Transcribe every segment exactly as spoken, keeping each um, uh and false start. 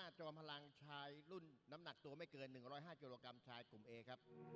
น้าจอมพลังชายรุ่นน้ำหนักตัวไม่เกินหนึ่งร้อยห้ากิโลกรัมชายกลุ่ม A ครับ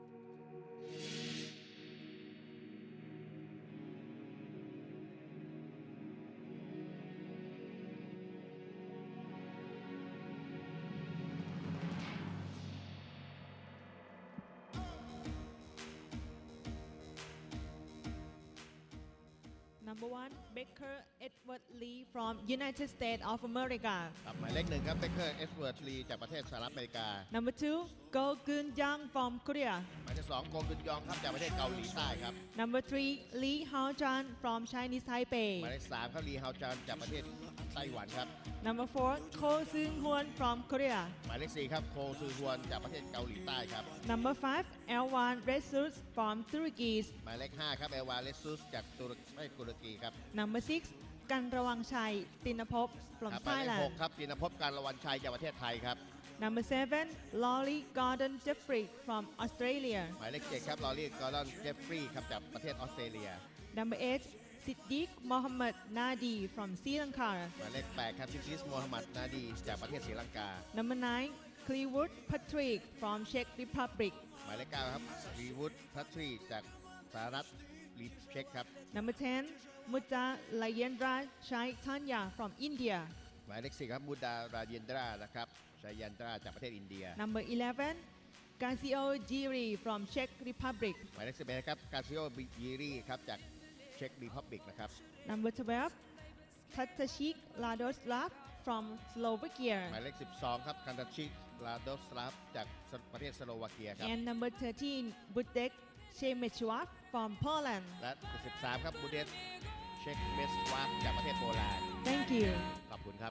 Number one, Baker Edward Lee from United States of America. หมายเลขหนึ่งครับ Baker Edward Lee จากประเทศสหรัฐอเมริกา Number two, Go Geun Young from Korea. หมายเลขสองโกงกุนยองครับจากประเทศเกาหลีใต้ครับ Number three, Lee Hao Chan from Chinese หมาย Taipei. เลขสามครับลีฮาวจานจากประเทศไต้หวันครับ Number four, Ko Seung Hwan from Korea. หมายเลขสี่ครับโคซือฮวนจากประเทศเกาหลีใต้ครับ Number five, Elwan Resus from Turkey. หมายเลขห้าครับเอวาเลซุสจากตุรกีไม่ตุรกีครับ Number six, กันระวังชัยตินภพ from ครับหมายเลขห Thailand. กครับจินภพการละวันชัยจากประเทศไทยครับ Number seven, Lolly Gordon Jeffrey from Australia. หมายเลขเจ็ดครับลอรี่กอร์ดอนเจฟฟรีย์ครับจากประเทศออสเตรเลีย Number eight, Siddiq Mohammed Nadi from Sri Lanka. หมายเลขแปดครับซิซิสโมฮัมหมัดนาดีจากประเทศศรีลังกา Number nine, Clearwood Patrick from Czech Republic. หมายเลขเก้าครับวีวุฒพัทรีจากสหรัฐลีเช็กครับ Number ten, Mutta Layendra Chaitanya from India. หมายเลขสี่ครับบูดาราเยนดรานะครับชัยยันตราจากประเทศอินเดีย Number eleven, Casio Giri from Czech Republic. หมายเลขสิบเอ็ดครับกาซิโอบิยีรีครับจากเช็กรีพับลิกนะครับ Number twelve, Tatashik Ladoslav from Slovakia. หมายเลขสิบสองครับคันตาชิกลาโดสลาฟจากประเทศสโลวาเกียครับ And number thirteen, Budek Shemechwak from Poland. และสิบสามครับบูเดสเช็กเมสวาฟจากประเทศโปแลนด์ Thank you. ขอบคุณครับ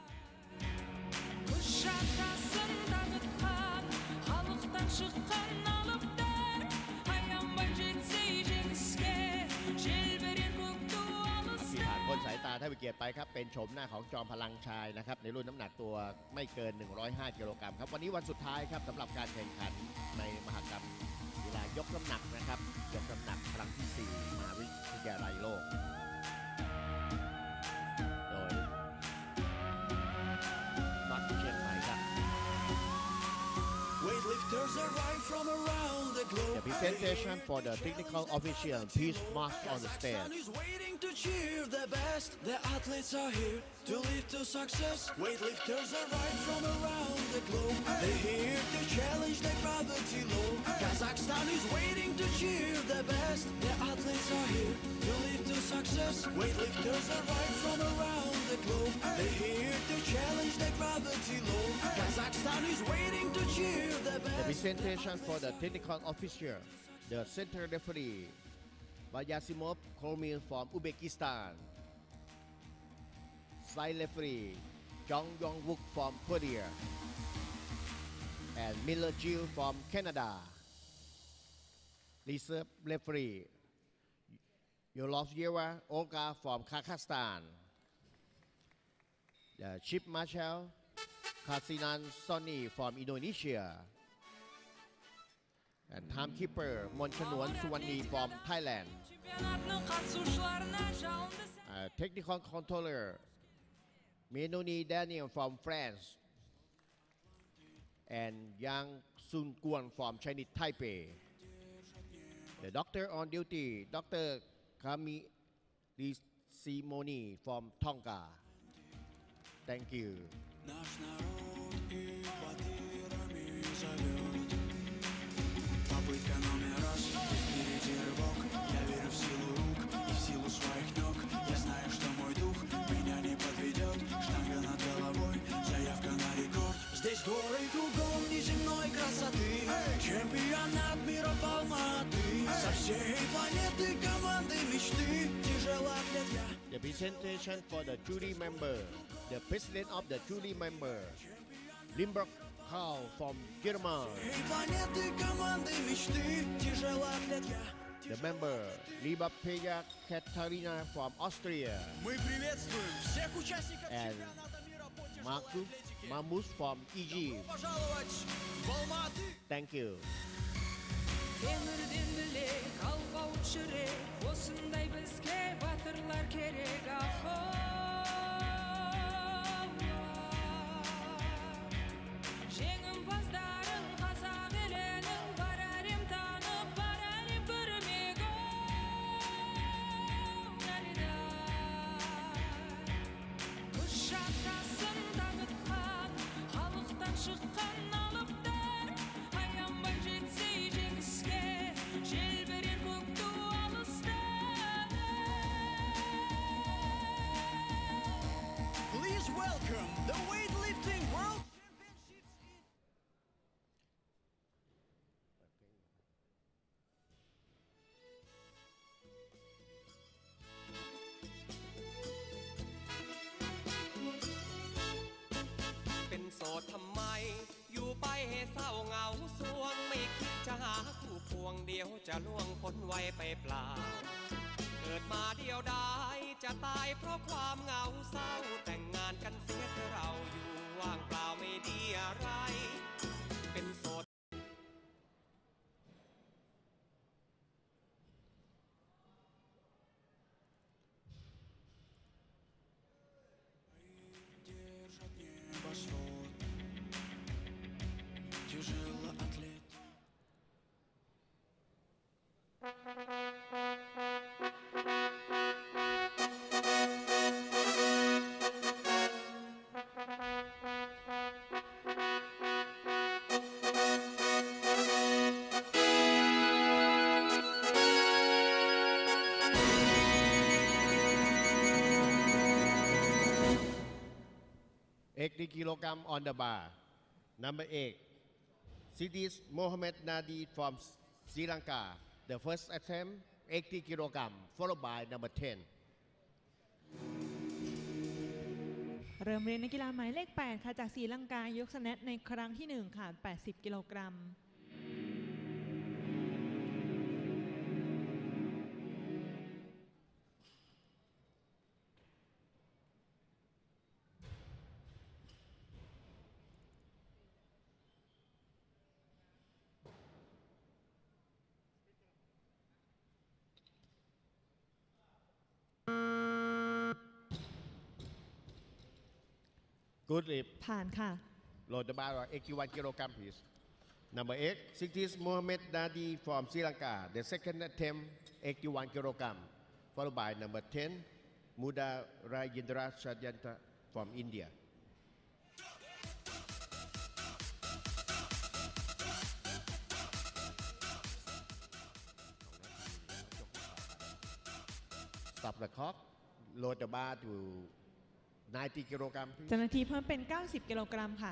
Kuşadasın tanıtkan, halktan çıkan alıp der. Ayanma gitse jeniske, jelberin mutlu ที่ผ่าน alıster. พ้นสายตาท่านวิเกียรติไปครับเป็นโฉมหน้าของจอมพลังชายนะครับในรุ่นน้ำหนักตัวไม่เกินหนึ่งร้อยห้ากิโลกรัมครับวันนี้วันสุดท้ายครับสำหรับการแข่งขันในมหกรรมกีฬายกน้ำหนักนะครับยกน้ำหนักครั้งที่สี่มหาวิทยาลัยโลกโดยน็อตเชียงใหม่ครับ Weightlifters arrive from around the globe. The presentation for the technical official peace march on the Kazakhstan stage. is waiting to cheer the best. The athletes are here to live to success. Weightlifters arrive from around the globe. They're here to challenge the gravity low. Kazakhstan is waiting to cheer the best. The athletes are here to live to success. Weightlifters arrive from around the globe. They're here to challenge the gravity low. Kazakhstan is waiting to cheer the The best. presentation for the technical official, the center referee, Vayasimov Kormil from Uzbekistan, side referee, Jong Yong-wook from Korea, and Miller Jill from Canada. Reserve referee, Yolovyeva Olga from Kazakhstan. The chief marshal, Kasinan Sony from Indonesia. And timekeeper Monchanuan Suwani from Thailand. Çempionatın katılışlarına canlı Uh, technical controller Menoni Daniel from France. And Yang Sun Guan from Chinese Taipei. The doctor on duty, Doctor Kami Simoni from Tonga. Thank you. Наш народ и батырами зовет. Попытка номер раз, и впереди рывок. Я верю в силу рук и в силу своих ног. Я знаю, что мой дух меня не подведет. Штанга над головой, заявка на рекорд. Здесь горы кругом неземной красоты. Чемпионат мира в Алматы. Со всей планеты команды мечты. Тяжела клетка. The presentation for the jury member, the president of the jury member, Limburg Karl from Germany. Всей планеты команды мечты. Тяжела клетка. The member, Libapeya Katarina from Austria, Мы приветствуем всех участников and чемпионата мира по тяжелой Marcus атлетике. Mamus from Egypt. Пожаловать в Алматы. Thank you. Темірден білек, алпауыт жүрек, осындай бізге батырлар керек, ахо. เศร้าเหงาสวงไม่คิดจะหาคู่พวงเดียวจะล่วงพ้นไว้ไปเปล่าเกิดมาเดียวดายจะตายเพราะความเหงาเศร้าแต่งงานกันเสียเถอะเราอยู่ว่างเปล่าไม่ดีอะไรเป็นโสด Держат небосвод Тяжело отлететь eighty kilogram on the bar. Number eight, Sidis Mohamed Nadi from Sri Lanka. The first attempt, eighty kilogram, followed by number ten. เริ่มเรียนนักกีฬาหมายเลขแปดค่ะจากศรีลังกายกสแนทในครั้งที่หนึ่งค่ะแปดสิบกิโลกรัม Good leap. ผ่านค่ะ Load the bar eighty-one kilogram, please. Number eight, Sidis Mohamed Nadi from Sri Lanka. The second attempt, eighty-one kilogram, followed by number ten, Muda Rajendra Shadjanta from India. Stop the clock. Load the bar to ninety kilogram, please. เจ้าหน้าที่เพิ่มเป็น เก้าสิบกิโลกรัมค่ะ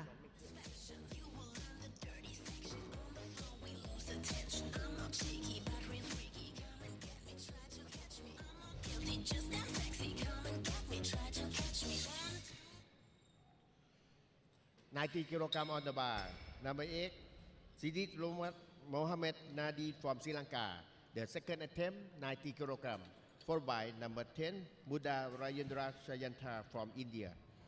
ninety kilogram on the bar. Number eight, Sidit Mohamed Nadi from Sri Lanka. The second attempt, ninety kilogram, followed by number ten, Muda Rajendra Shayanta from India.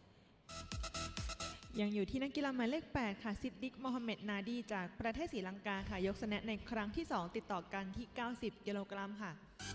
ยังอยู่ที่นักกีฬาหมายเลขแปดค่ะซิดดิกโมฮัมเหม็ดนาดีจากประเทศศรีลังกาค่ะยกสแนทในครั้งที่สองติดต่อกันที่ เก้าสิบกิโลกรัมค่ะ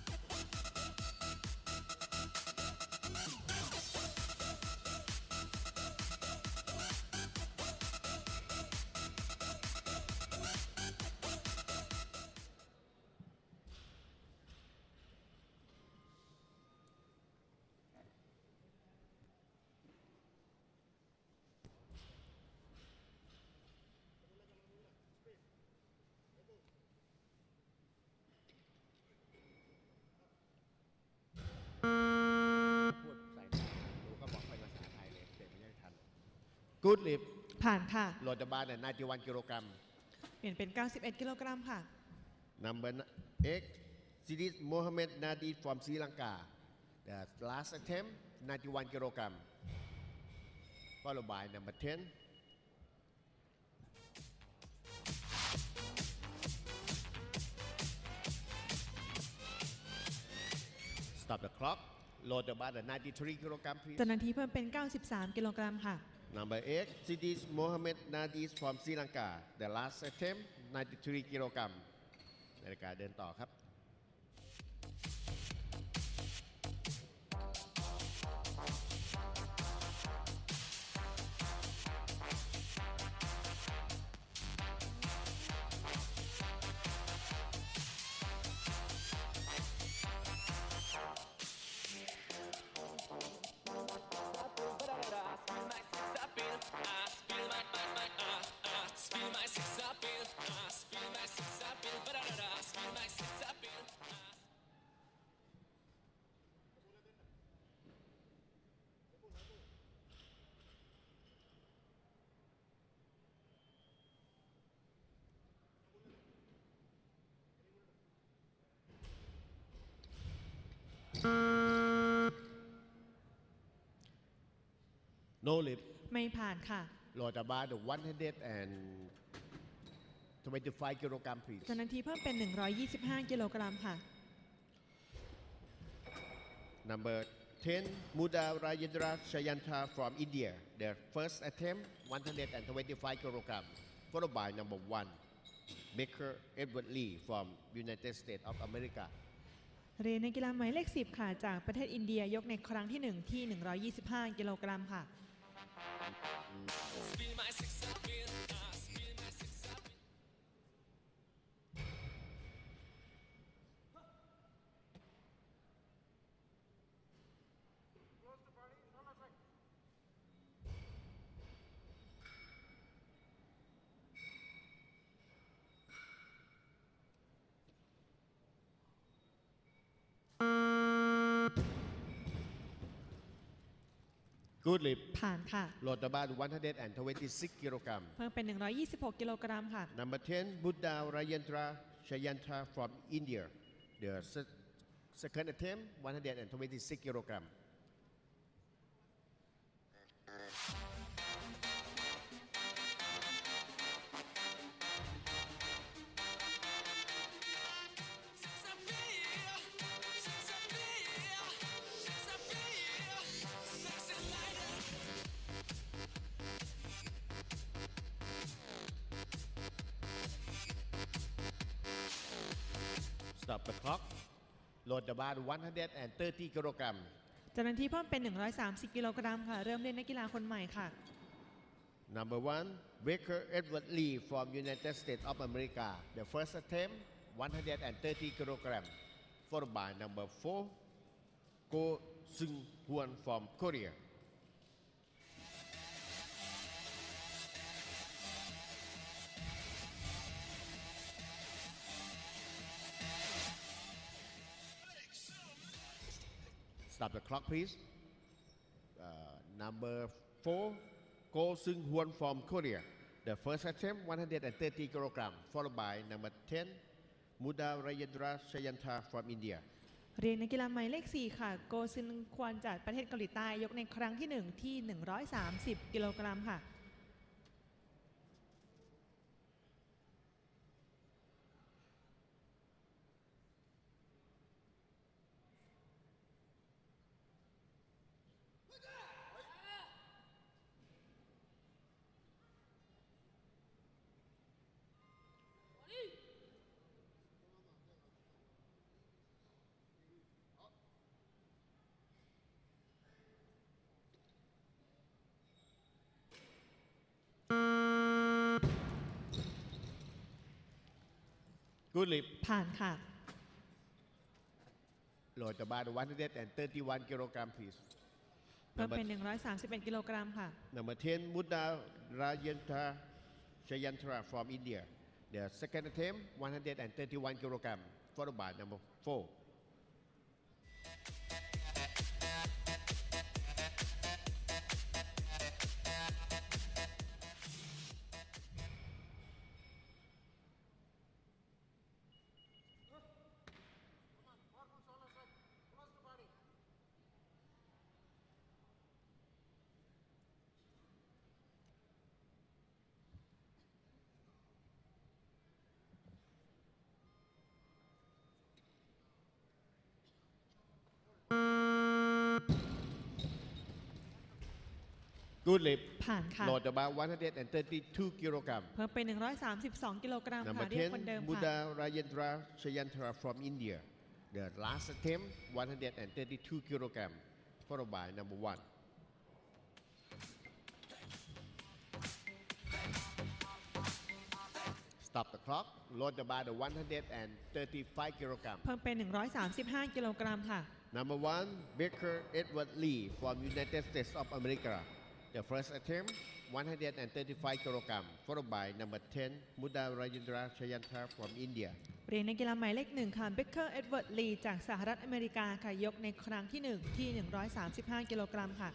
พูดใส่หนูก็บอกเป็นภาษาไทยเลยเด็กไม่ได้ทัน Good leap. ผ่านค่ะ Load the bar at ninety-one kilogram. เปลี่ยนเป็น เก้าสิบเอ็ดกิโลกรัมค่ะ Number eight, Sidit Mohamed Nadi from Sri Lanka. The last attempt, ninety-one kilogram, followed by number ten. Stop the clock. Load the bar at ninety-three kilogram, please. เจ้าหน้าที่เพิ่มเป็น เก้าสิบสามกิโลกรัมค่ะ Number eight, Sidis Mohamed Nadi from Sri Lanka. The last attempt, ninety-three kilogram. นาฬิกาเดินต่อครับ No lip. ไม่ผ่านค่ะ Load the bar to one hundred twenty-five กิโลกรัม please จำนวนทีเพิ่มเป็น หนึ่งร้อยยี่สิบห้า กิโลกรัมค่ะ Number ten Muda Rajendra Shayanta from India their first attempt one hundred twenty-five กิโลกรัม followed by number one Baker Edward Lee from United States of America เรียนในกีฬาหมายเลขสิบค่ะจากประเทศอินเดียยกในครั้งที่หนึ่งที่ หนึ่งร้อยยี่สิบห้า กิโลกรัมค่ะ Good lip ผ่านค่ะ load about one hundred twenty-six กิโลกรัมเพิ่มเป็น หนึ่งร้อยยี่สิบหก กิโลกรัมค่ะ Number ten Buddha Rajendra Shayanta from India the se- second attempt one hundred twenty-six กิโลกรัม Stop the clock load about one hundred thirty กิโลกรัมจำนวนทีเพิ่มเป็น หนึ่งร้อยสามสิบ กิโลกรัมค่ะ เริ่มเล่นนักกีฬาคนใหม่ค่ะ Number one Baker Edward Lee from United States of America the first attempt one hundred thirty กิโลกรัม followed by number four Go Seung Hwan from Korea Stop the clock, please. Uh, number four, Go Seung Hwan from Korea. The first attempt, one hundred thirty kilograms, followed by number ten, Muda Rajendra Shayanta from India. เรียนในกีฬาหมายเลขสี่ค่ะโกซึนควอนจากประเทศเกาหลีใต้ยกในครั้งที่หนึ่งที่ หนึ่งร้อยสามสิบ กิโลกรัมค่ะ Good lip. ผ่านค่ะ Load about one hundred thirty-one kilograms, please. เพิ่ม Number, เป็น หนึ่งร้อยสามสิบเอ็ด กิโลกรัมค่ะ number ten, Muda Rajendra Shayanta from India. The second attempt, one hundred thirty-one kilograms, followed by number four. Good lip. ผ่านค่ะ Load about one hundred thirty-two kilograms. เพิ่มเป็น หนึ่งร้อยสามสิบสอง กิโลกรัม Number ค่ะเรียก ten, คนเดิมค่ะ Buddha Rajendra Shayantara from India. The last attempt, one hundred thirty-two kilograms, followed by number one. Stop the clock. Load the bar to one hundred thirty-five kilograms. เพิ่มเป็น หนึ่งร้อยสามสิบห้า กิโลกรัมค่ะ Number one, Baker Edward Lee from United States of America. The first attempt, one hundred thirty-five kilograms, followed by number ten, Muda Rajendra Shayanta from India. เรียนในกีฬาหมายเลขหนึ่งค่ะเบเกอร์เอ็ดเวิร์ดลีจากสหรัฐอเมริกาค่ะยกในครั้งที่หนึ่งที่ หนึ่งร้อยสามสิบห้า กิโลกรัมค่ะ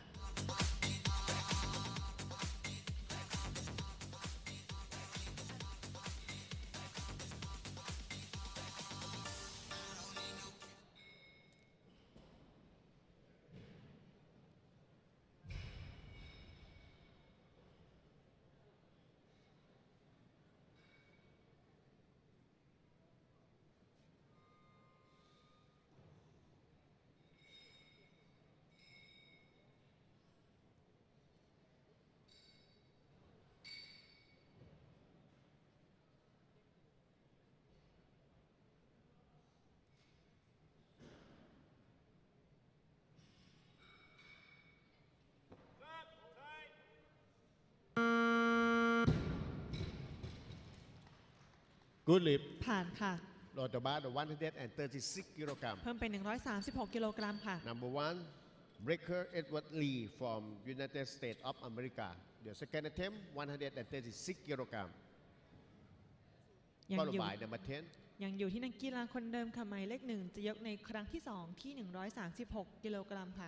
Good lip ผ่านค่ะ load about one hundred thirty-six kilogram เพิ่มเป็น หนึ่งร้อยสามสิบหก กิโลกรัมค่ะ number one Breaker Edward Lee from United States of America the second attempt one hundred thirty-six kilogram ยัง followed อยู่ by number ten ยังอยู่ที่นักกีฬาคนเดิมค่ะหมายเลขหนึ่งจะยกในครั้งที่สองที่ หนึ่งร้อยสามสิบหก กิโลกรัมค่ะ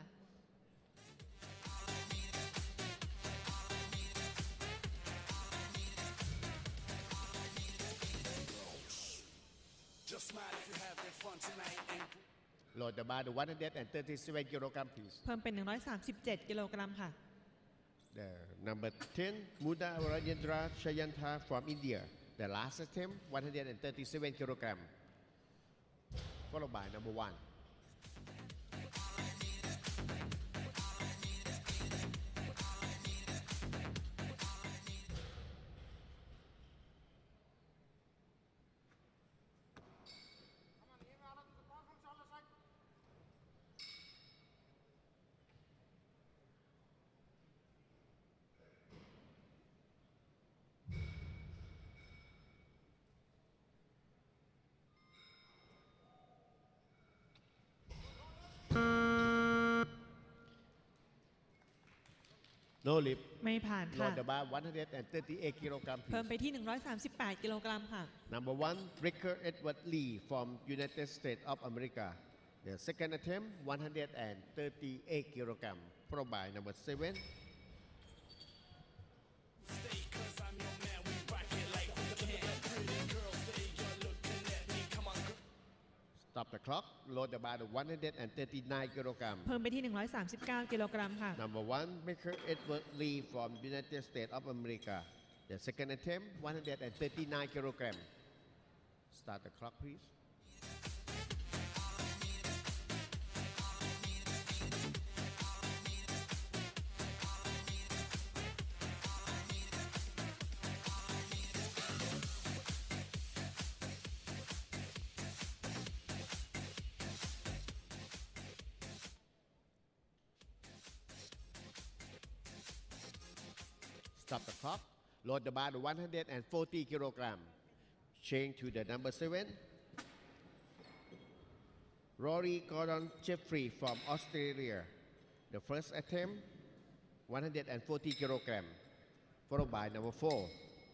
Just smile if you're having fun tonight and load about one hundred thirty-seven kilogram please เพิ่มเป็น หนึ่งร้อยสามสิบเจ็ด กิโลกรัมค่ะ the number ten Muda Rajendra Shayanta from India the last attempt one hundred thirty-seven kilogram followed by number one no lip ไม่ผ่านค่ะ load about one hundred thirty-eight kilogram เพิ่ม please ไปที่ หนึ่งร้อยสามสิบแปด กิโลกรัมค่ะ number one Breaker Edward Lee from United States of America the second attempt one hundred thirty-eight kilogram followed by number seven stay cause I'm your man, we rock it like we can. Pretty girls say you're looking at me, come on girl. stop the clock load about one hundred thirty-nine kilogram เพิ่มไปที่ หนึ่งร้อยสามสิบเก้า กิโลกรัมค่ะ number one Breaker Edward Lee from United States of America the second attempt one hundred thirty-nine kilogram start the clock please stop the clock load the bar to one hundred forty kilogram change to the number seven Rory Gordon Jeffrey from Australia the first attempt one hundred forty kilogram followed by number four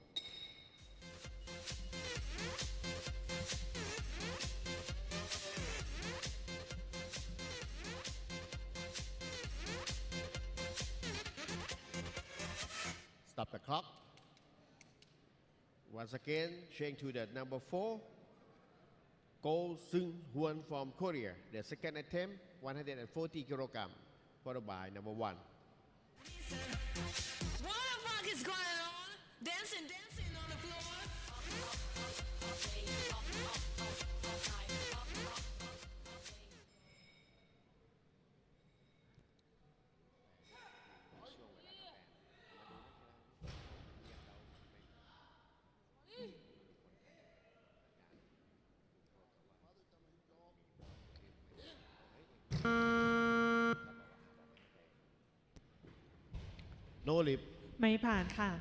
stop the clock once again change to the number four Go Seung Hwan from Korea the second attempt one hundred forty kilogram followed by number one What the fuck is going on? Dancing, dancing on the floor. no lip ไม่ผ่านค่ะ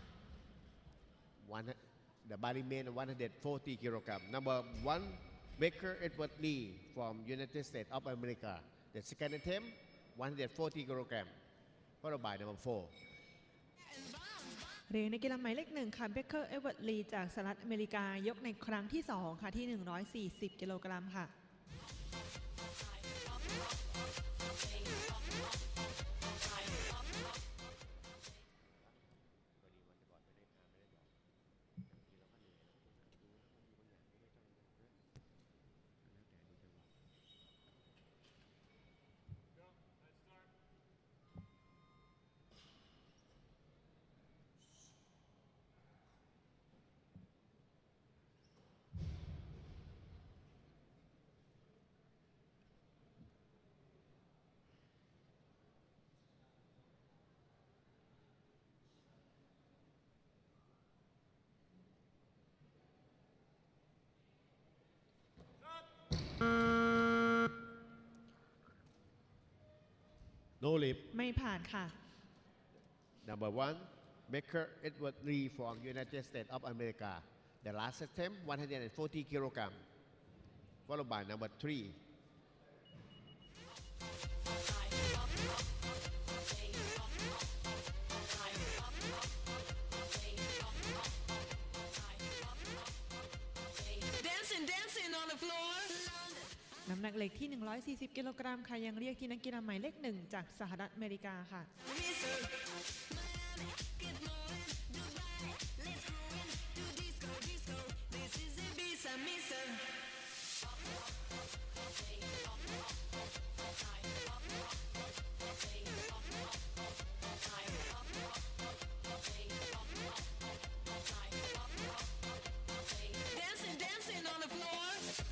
one the body main one hundred forty kilogram number one Baker Edward Lee from United States of America the second attempt one hundred forty kilogram followed by number four เรียนในกีฬาหมายเลขหนึ่งค่ะเบเกอร์เอเวิร์ดลีจากสหรัฐอเมริกายกในครั้งที่สองค่ะที่ หนึ่งร้อยสี่สิบ กิโลกรัมค่ะ no lip ไม่ผ่านค่ะ number one Baker Edward Lee from United States of America The last attempt, one hundred forty kilogram, followed by number three. Dancing, dancing on the floor. น้ำหนักเหล็กที่ หนึ่งร้อยสี่สิบ กิโลกรัมค่ะยังเรียกที่นักกีฬาหมายเลขหนึ่งจากสหรัฐอเมริกาค่ะ Dancing, dancing on the floor.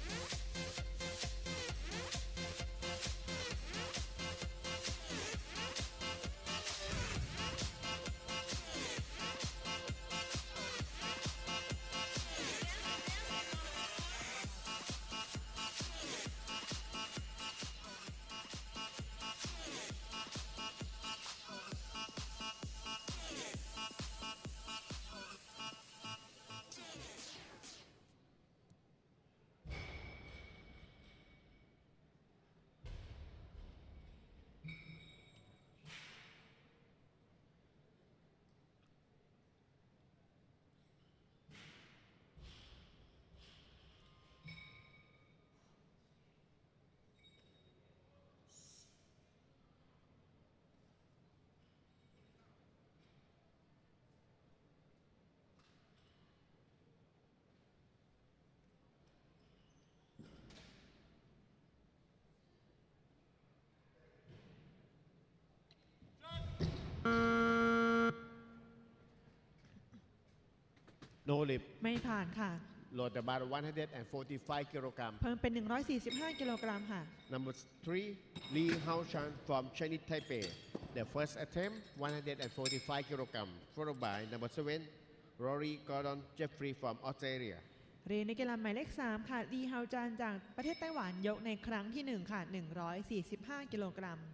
โนลิฟไม่ผ่านค่ะโหลดบาร์ one hundred forty-five กิโลกรัมเพิ่มเป็น หนึ่งร้อยสี่สิบห้า กิโลกรัมค่ะ Number three, Lee Hao-chan from Chinese Taipei. The first attempt, one hundred forty-five kilogram, followed by number seven, Rory Gordon Jeffrey from Australia. เรียนในกีฬาหมายเลขสามค่ะลีฮาวจานจากประเทศไต้หวันยกในครั้งที่หนึ่งค่ะ หนึ่งร้อยสี่สิบห้า กิโลกรัม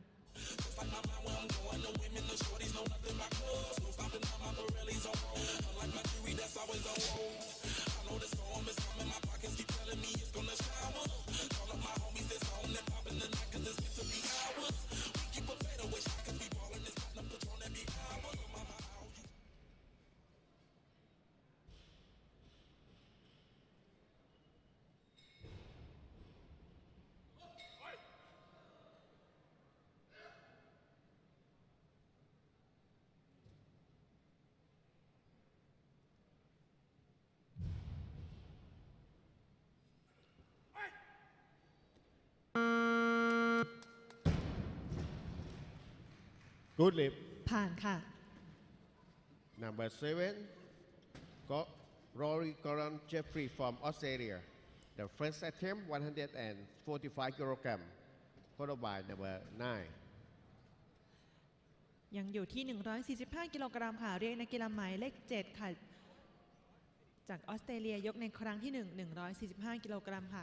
Good lip. ผ่านค่ะ Number seven, got Rory Gordon Jeffrey from Australia. The first attempt, one hundred forty-five kilogram, followed by number nine. ยังอยู่ที่ หนึ่งร้อยสี่สิบห้า กิโลกรัมค่ะ เรียกนักกีฬาหมายเลขเจ็ดค่ะ จากออสเตรเลียยกในครั้งที่หนึ่ง หนึ่งร้อยสี่สิบห้า กิโลกรัมค่ะ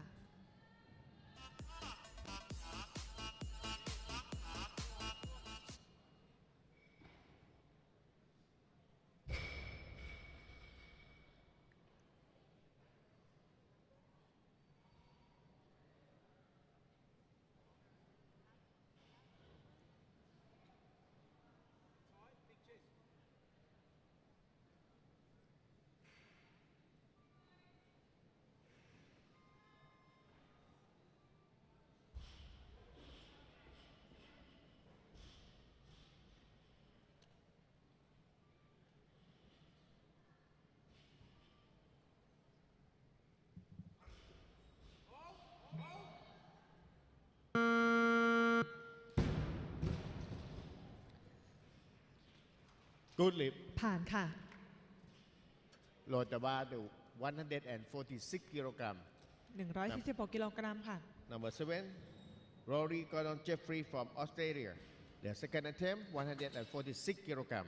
Good lip. ผ่านค่ะ Load the bar to one hundred forty-six kilogram. หนึ่งร้อยสี่สิบหก กิโลกรัมค่ะ Number seven, Rory Gordon Jeffrey from Australia. The second attempt, one hundred forty-six kilogram.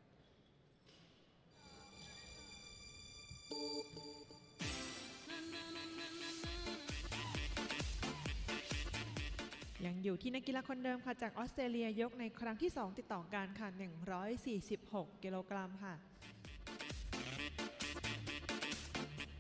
ยังอยู่ที่นักกีฬาคนเดิมค่ะจากออสเตรเลียยกในครั้งที่สองติดต่อกันค่ะ หนึ่งร้อยสี่สิบหก กิโลกรัมค่ะ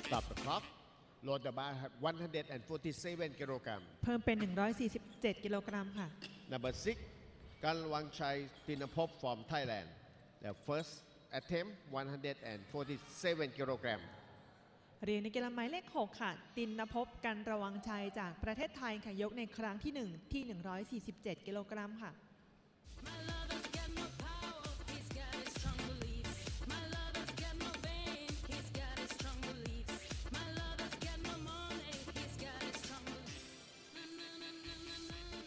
Stop the clock. Load the bar at one hundred forty-seven กิโลกรัมเพิ่มเป็น หนึ่งร้อยสี่สิบเจ็ด กิโลกรัมค่ะ Number six กันวังชัยตินภพ from Thailand the first attempt one hundred forty-seven กิโลกรัมเรียนในกีฬาหมายเลขหกค่ะ ตินภพกันระวังชัยจากประเทศไทยค่ะยกในครั้งที่หนึ่งที่ หนึ่งร้อยสี่สิบเจ็ด กิโลกรัมค่ะ My lover's got no power, he's got his strong beliefs. My lover's got no vein, he's got his strong beliefs. My lover's got no money, he's got his strong beliefs. Na, na, na, na, na, na, na.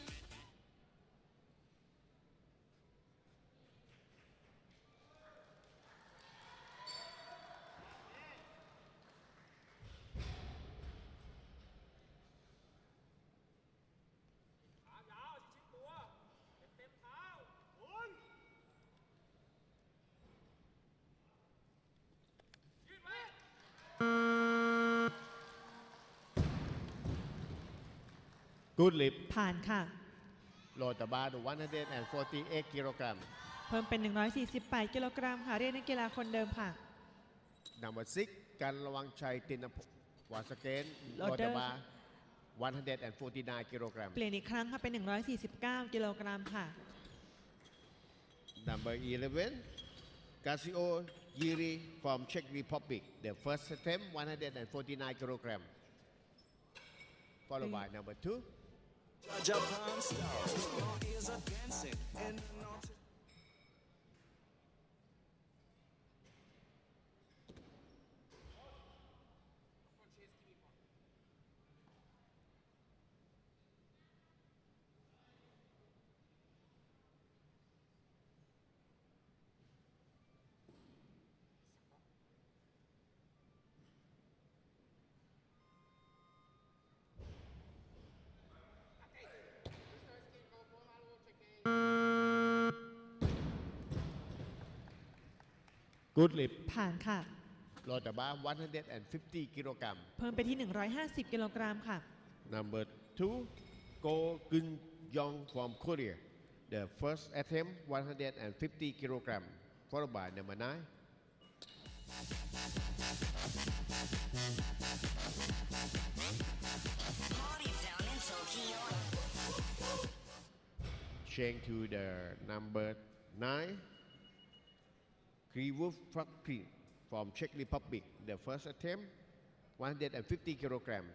กูดลิฟผ่านค่ะโหลดตบาร์one hundred forty-eight กิโลกรัมเพิ่มเป็น หนึ่งร้อยสี่สิบแปด กิโลกรัมค่ะ เรียนนักกีฬาคนเดิมค่ะ Number six กันระวังชัยตินภพวาสเกนโหลโหลดดเดิตมบาร์one hundred forty-nine กิโลกรัมเปลี่ยนอีกครั้งค่ะเป็น หนึ่งร้อยสี่สิบเก้า กิโลกรัมค่ะ Number eleven Casio Yiri from Czech Republic the first attempt one hundred forty-nine กิโลกรัม followed by number two Japan stars, all ears are dancing in the north. Good lift ผ่านค่ะโหลดตบาร์one hundred fifty กิโลกรัมเพิ่มไปที่ หนึ่งร้อยห้าสิบ กิโลกรัมค่ะ Number two Go Gun Yong from Korea the first attempt one hundred fifty กิโลกรัม followed by number nine Party down in Tokyo. Change to the number nine Kriwuf Fakri from Czech Republic the first attempt one hundred fifty กิโลกรัม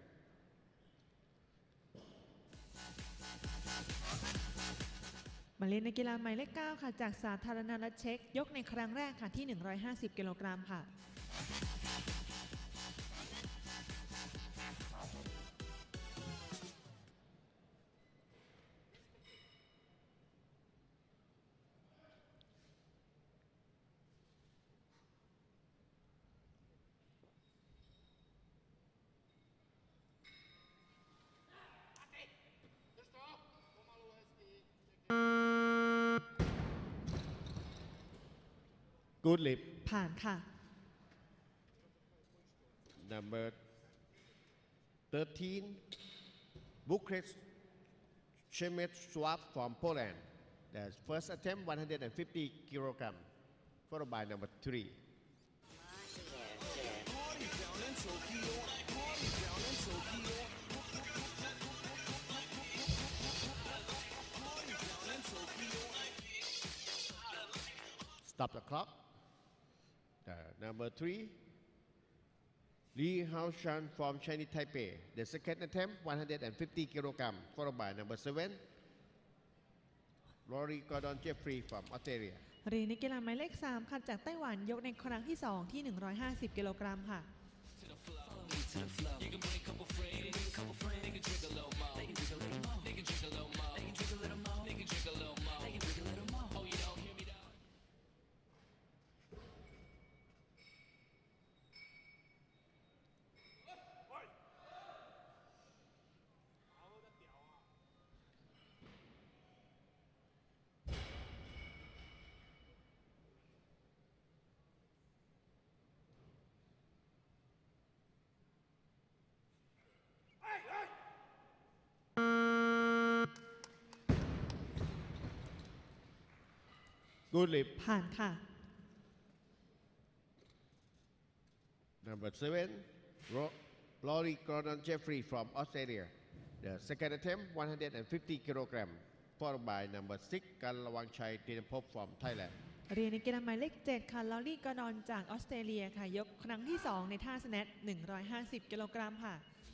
มาเล่นในกีฬาหมายเลขเก้าค่ะ จากสาธารณรัฐเช็กยกในครั้งแรกค่ะที่ หนึ่งร้อยห้าสิบ กิโลกรัมค่ะ Good lift ผ่านค่ะ Number thirteen Bukrest Shemet Swap from Poland the first attempt one hundred fifty กิโลกรัม followed by number three Party down in Tokyo. Party down in Tokyo. Party down in Tokyo. Stop the clock the number three Lee Haoshan from Chinese Taipei the second attempt one hundred fifty กิโลกรัม followed by number seven Rory Gordon Jeffrey from Australia เรียนในกีฬาหมายเลขสามค่ะ จากไต้หวันยกในครั้งที่สองที่ หนึ่งร้อยห้าสิบ กิโลกรัมค่ะ Good lift ผ่านค่ะ Number seven Ro- Laurie Gordon Jeffrey from Australia. The second attempt, one hundred fifty kilogram, followed by number six, Kanlawangchai Tinapop from Thailand. เรียนในกีฬาหมายเลขเจ็ดค่ะลอรี่กอดอนจากออสเตรเลียค่ะยกครั้งที่สองในท่าสแนทหนึ่งร้อยห้าสิบกิโลกรัมค่ะ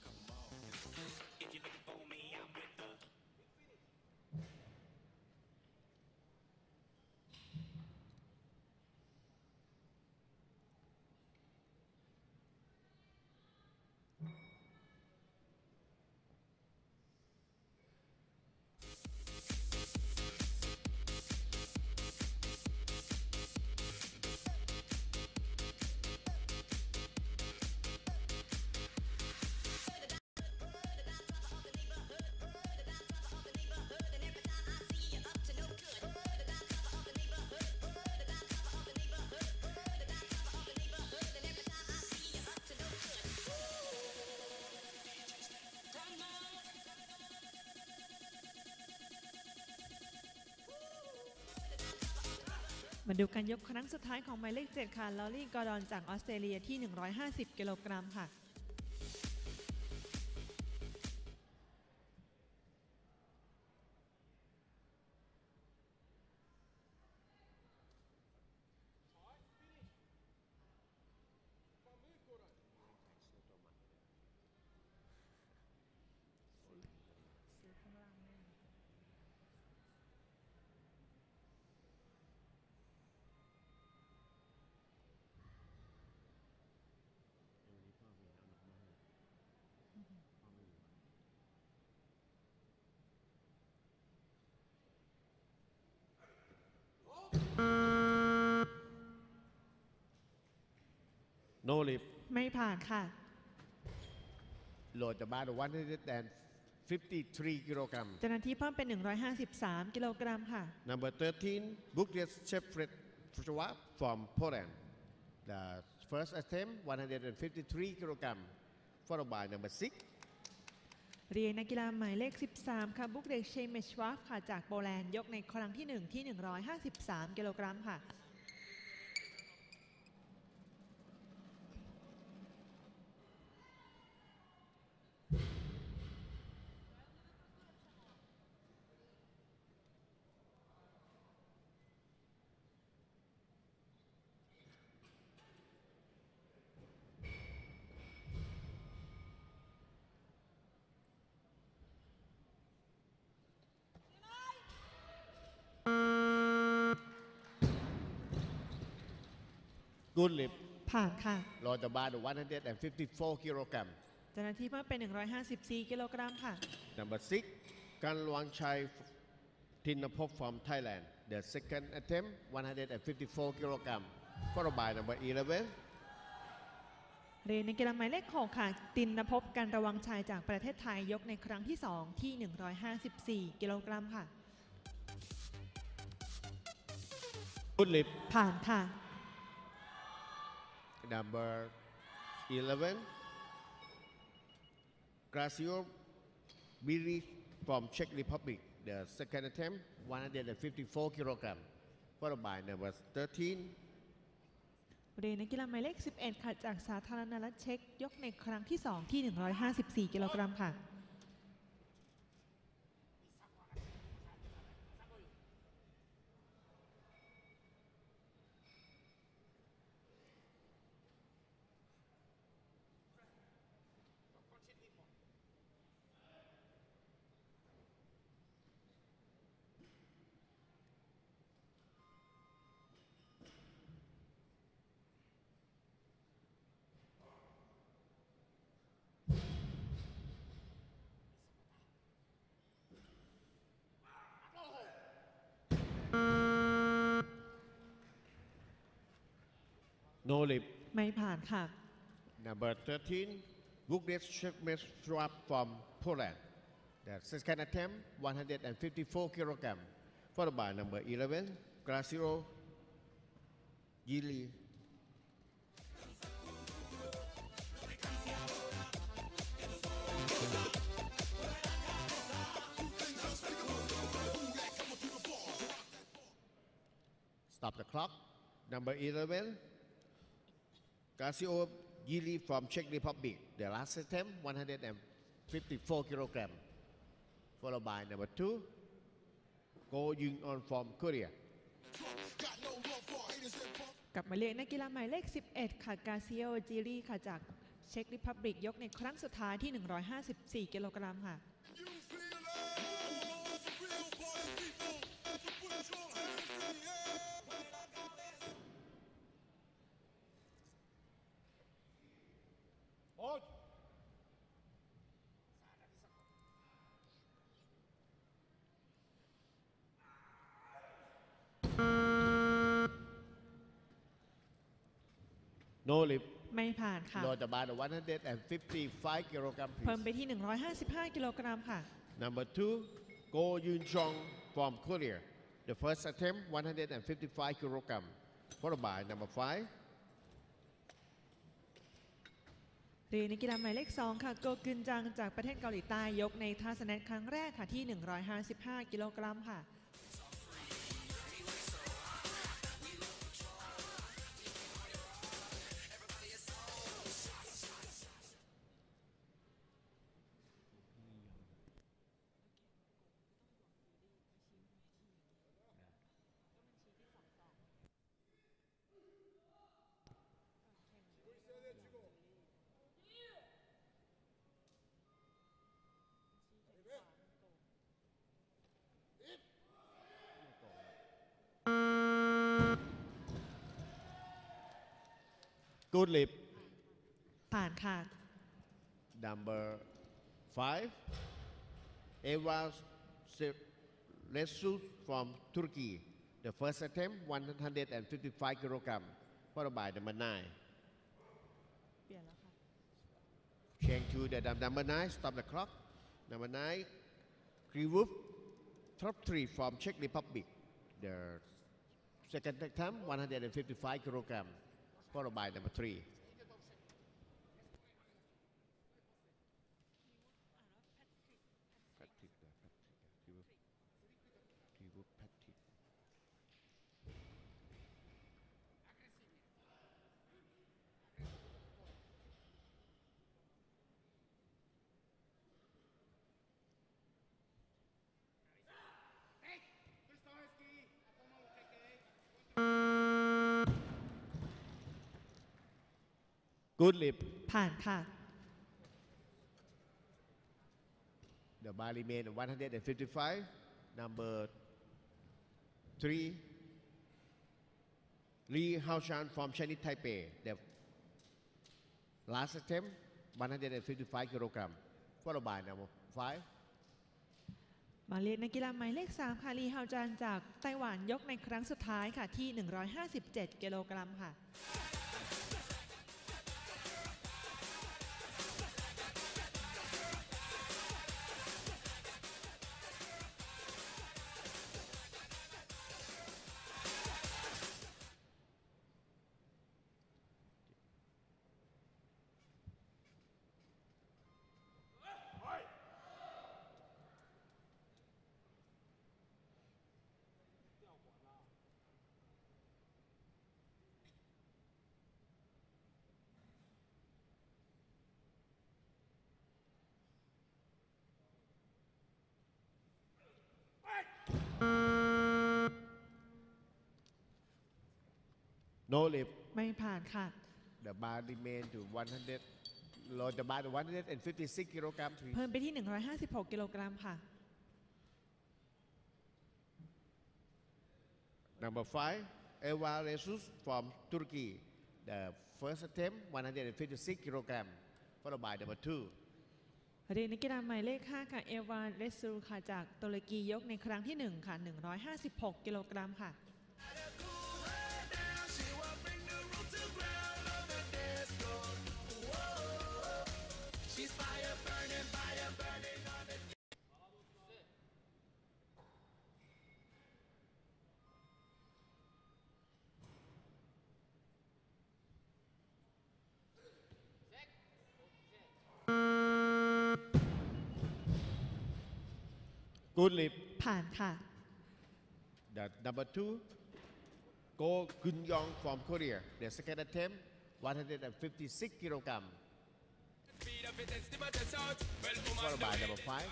มาดูการยกครั้งสุดท้ายของหมายเลขเจ็ดค่ะลอรี่กอดอนจากออสเตรเลียที่หนึ่งร้อยห้าสิบกิโลกรัมค่ะ No lip. ไม่ผ่านค่ะ Load about one hundred fifty-three kilogram. เจ้าหน้าที่เพิ่มเป็นหนึ่งร้อยห้าสิบสามกิโลกรัมค่ะ Number thirteen, Bukret Shepard Schwab from Poland. The first attempt, one hundred fifty-three kilogram, followed by number six. เรียนนักกีฬาหมายเลขสิบสามค่ะบุกเดกเชเมชวาฟค่ะจากโปแลนด์ยกในครั้งที่หนึ่งที่หนึ่งร้อยห้าสิบสามกิโลกรัมค่ะ Good lip. ผ่านค่ะ Load about one hundred fifty-four kilogram. เจ้าหน้าที่เพิ่มเป็นหนึ่งร้อยห้าสิบสี่กิโลกรัมค่ะ Number six, Kanlawangchai Tinapop from Thailand. The second attempt, one hundred fifty-four kilogram, followed by number eleven. เรียนในกีฬาหมายเลขหกค่ะตินนภพการระวังชายจากประเทศไทยยกในครั้งที่สองที่หนึ่งร้อยห้าสิบสี่กิโลกรัมค่ะ Good lip. ผ่านค่ะ Number eleven, Gracio Biri from Czech Republic. The second attempt, one hundred fifty-four kilogram, followed by number thirteen. เรียนในกีฬาหมายเลขสิบเอ็ดค่ะจากสาธารณรัฐเช็กยกในครั้งที่สองที่หนึ่งร้อยห้าสิบสี่กิโลกรัมค่ะ No lip. ไม่ผ่านค่ะ Number thirteen, Bukret Shepard Schwab from Poland. The second attempt, one hundred fifty-four kilogram, followed by number eleven, Gracio Gili. Stop the clock. Number eleven, Gracio Yili from Czech Republic. The last attempt, one hundred fifty-four kilogram. Followed by number two, Go Young-on from Korea. กลับมาเรียกนักกีฬาหมายเลข สิบเอ็ด ค่ะกาซิโอจิรีค่ะจากเช็กริพับลิกยกในครั้งสุดท้ายที่ หนึ่งร้อยห้าสิบสี่ กิโลกรัมค่ะ No lip. ไม่ผ่านค่ะ Lower by the one hundred fifty-five kilogram. เพิ่มไปที่ หนึ่งร้อยห้าสิบห้า กิโลกรัมค่ะ Number two, Go Yoon-jong from Korea. The first attempt, one hundred fifty-five kilogram. Followed by number five, เรียนนักกีฬาหมายเลข สอง ค่ะโกกึนจังจากประเทศเกาหลีใต้ยกในท่าสแนทครั้งแรกค่ะที่ หนึ่งร้อยห้าสิบห้า กิโลกรัมค่ะ Good lip. ผ่านค่ะ Number five, Eva Resus from Turkey. The first attempt, one hundred fifty-five kilogram. Followed by number nine. เปลี่ยนแล้วค่ะ Change to the number nine. Stop the clock. Number nine, Kriwup, top three from Czech Republic. The second attempt, one hundred fifty-five kilogram. Followed by number three. Patrick, Patrick, Kriwup, Kriwup, Patrick. Good lip. ผ่านค่ะ The bar remain one hundred fifty-five. Number three, Lee Haoshan from Chinese Taipei. The last attempt, one hundred fifty-five kilogram. Followed by number five, มาเรียนนักกีฬาหมายเลข สาม ค่ะลีฮาวจานจากไต้หวันยกในครั้งสุดท้ายค่ะที่ หนึ่งร้อยห้าสิบเจ็ด กิโลกรัมค่ะ no lip. ไม่ผ่านค่ะ The bar remain to one hundred. Lower the bar to one hundred fifty-six kilogram. เพิ่มไปที่ หนึ่งร้อยห้าสิบหก กิโลกรัมค่ะ Number five, Eva Resus from Turkey. The first attempt, one hundred fifty-six kilogram. Followed by number two, เรียนนักกีฬาหมายเลข ห้า ค่ะ เอวานเรซูค่ะจากตุรกียกในครั้งที่ หนึ่ง ค่ะ หนึ่งร้อยห้าสิบหก กิโลกรัมค่ะ good lip. ผ่านค่ะ The number two, Go Gun Yong from Korea. The second attempt, one hundred fifty-six กิโลกรัม followed by number five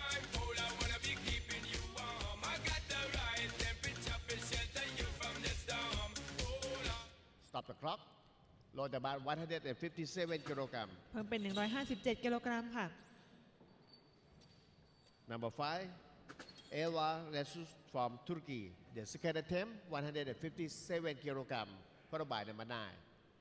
stop the clock lower the bar one hundred fifty-seven กิโลกรัมเพิ่มเป็น หนึ่งร้อยห้าสิบเจ็ด กิโลกรัมค่ะ number five Eva Resus from Turkey the second attempt one hundred fifty-seven กิโลกรัม followed by number nine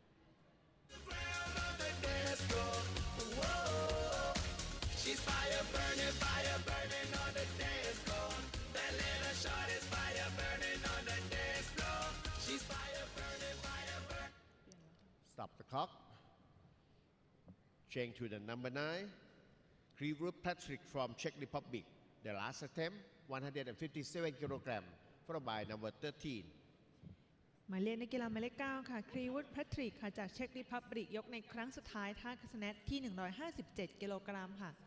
She's fire burning, fire burning on the dance floor. That little shot is fire burning on the dance floor. She's fire burning, fire burning. stop the clock change to the number nine Krivout Patrick from Czech Republic the last attempt one hundred fifty-seven กิโลกรัม followed by number thirteen หมายเลขนักกีฬาหมายเลขเก้าค่ะครีวูดแพทริกค่ะจากเช็กริพับลิกยกในครั้งสุดท้ายท่าสแนทที่ หนึ่งร้อยห้าสิบเจ็ด กิโลกรัมค่ะ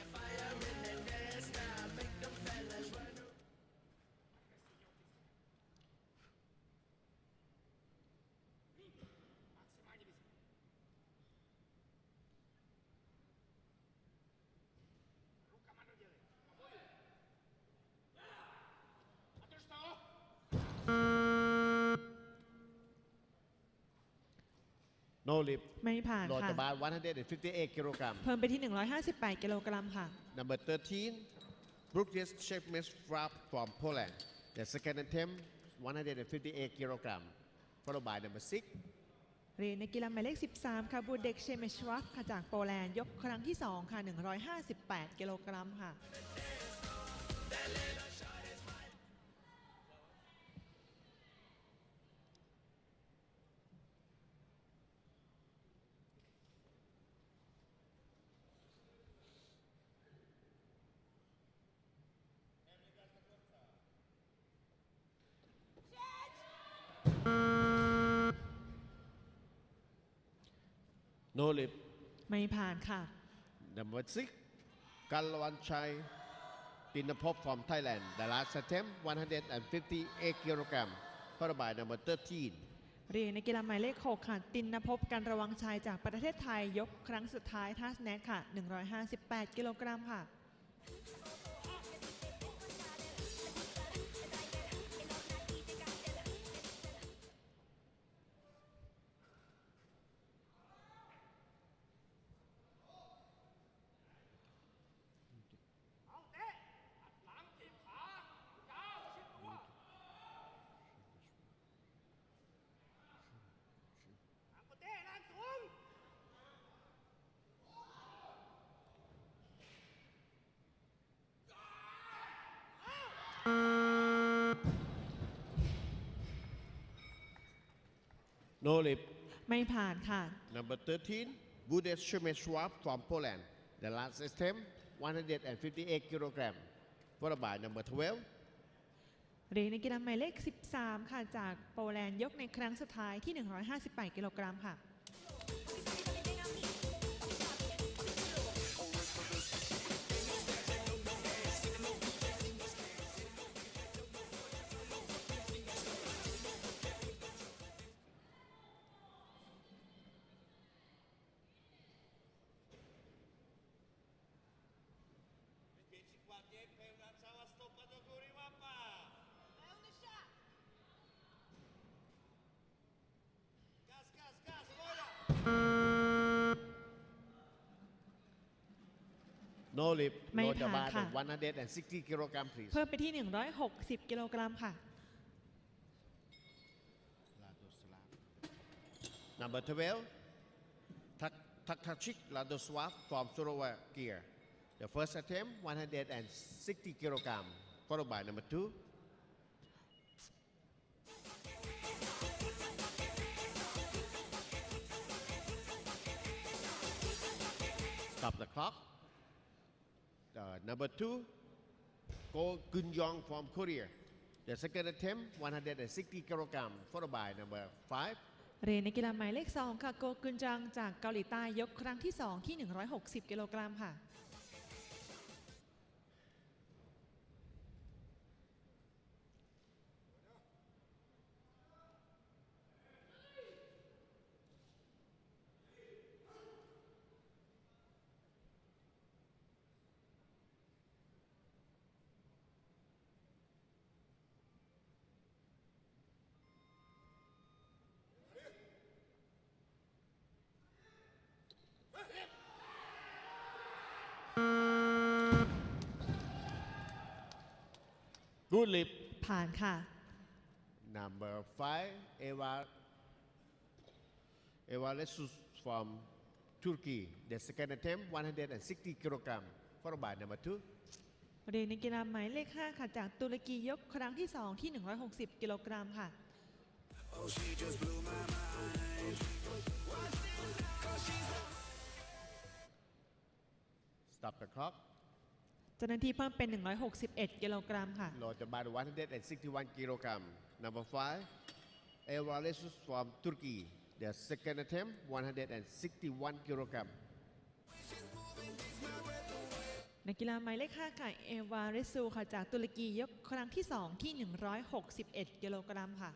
no lip ไม่ผ่าน lower ค่ะ the bar one hundred fifty-eight กิโลกรัมเพิ่มไปที่ หนึ่งร้อยห้าสิบแปด กิโลกรัมค่ะ number thirteen Brugis Shepmes Frap from Poland the second attempt one hundred fifty-eight กิโลกรัม followed by number six เรียนในกีฬาหมายเลขสิบสามค่ะบูเด็กเชเมชวัฟค่ะจากโปแลนด์ยกครั้งที่สองค่ะ หนึ่งร้อยห้าสิบแปด กิโลกรัมค่ะ no lip ไม่ผ่านค่ะ number six Kalwan Chai Dinapop from Thailand the last attempt one hundred fifty-eight กิโลกรัม followed by number thirteen เรียนในกีฬาหมายเลขหกค่ะตินนภพการระวังชัยจากประเทศไทยยกครั้งสุดท้ายท่าสแนทค่ะ หนึ่งร้อยห้าสิบแปด กิโลกรัมค่ะ no lip ไม่ผ่านค่ะ number thirteen Budes Shemeshwab from Poland the last attempt one hundred fifty-eight กิโลกรัม followed by number twelve เรียนในกีฬาหมายเลขสิบสามค่ะจากโปแลนด์ยกในครั้งสุดท้ายที่ หนึ่งร้อยห้าสิบแปด กิโลกรัมค่ะ no lip ไม่ lower the ผ่าน bar ค่ะ one hundred sixty กิโลกรัม please เพิ่มไปที่ หนึ่งร้อยหกสิบ กิโลกรัมค่ะ number twelve Tak Takachik Ladoswap from Slovakia the first attempt one hundred sixty กิโลกรัม followed by number two stop the clock uh, number two Go Gunyong from Korea the second attempt one hundred sixty กิโลกรัม followed by number five เรียนในกีฬาหมายเลขสองค่ะโกกุนจังจากเกาหลีใต้ยกครั้งที่สองที่ หนึ่งร้อยหกสิบ กิโลกรัมค่ะ Good lip ผ่านค่ะ number five Eva Eva Lesus from Turkey the second attempt one hundred sixty kilogram followed by number two เรียนในกีฬาหมายเลขห้าค่ะจากตุรกียกครั้งที่สองที่หนึ่งร้อยหกสิบกิโลกรัมค่ะ stop the clock เจ้าหน้าที่เพิ่มเป็นหนึ่งร้อยหกสิบเอ็ดกิโลกรัมค่ะ load the bar one hundred sixty-one kilogram number five Eva Lesus from Turkey the second attempt one hundred sixty-one kilogram นักกีฬาหมายเลขห้าค่ะเอวาเรซูค่ะจากตุรกียกครั้งที่สองที่หนึ่งร้อยหกสิบเอ็ดกิโลกรัมค่ะ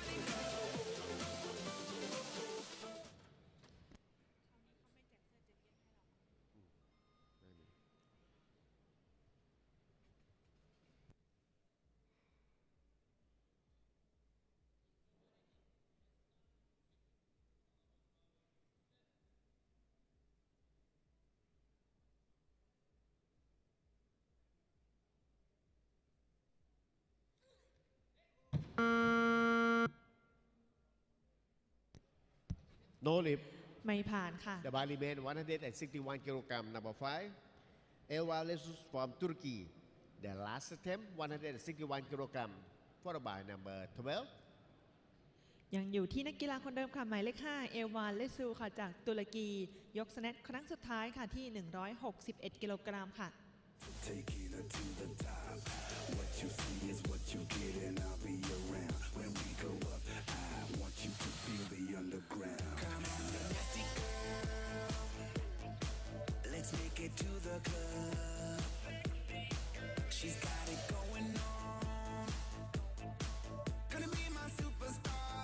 no lip ไม่ผ่านค่ะ the bar remain one hundred sixty-one kilogram number five Eva Lesus from Turkey the last attempt one hundred sixty-one kilogram followed by number twelve ยังอยู่ที่นักกีฬาคนเดิมค่ะหมายเลขห้าเอวาเลซูค่ะจากตุรกียกสแนทครั้งสุดท้ายค่ะที่หนึ่งร้อยหกสิบเอ็ดกิโลกรัมค่ะ Taking her to the top. What you see is what you get, and I'll be around when we go up. I want you to feel the underground. Come on, nasty girl. Let's make it to the club. She's got it going on. Gonna be my superstar.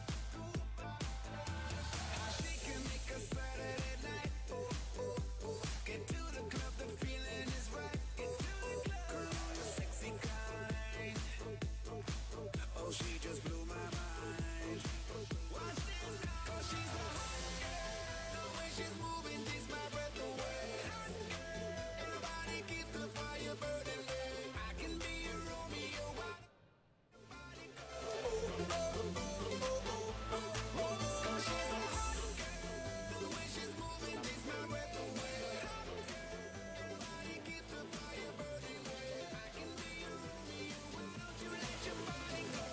How she can make a Saturday night. Oh, oh, oh. Get to the club, the feeling is right. Girl, you're sexy kind. Oh, she just blew my mind. Watch this now, 'cause she's a hot girl. The way she's moving takes my breath away. Everybody keep the fire burning. I can be a Romeo. Why nobody go? 'Cause she's a hot girl. The way she's moving takes my breath away. Everybody keep the fire burning. I can be a Romeo. Why don't you let your body go?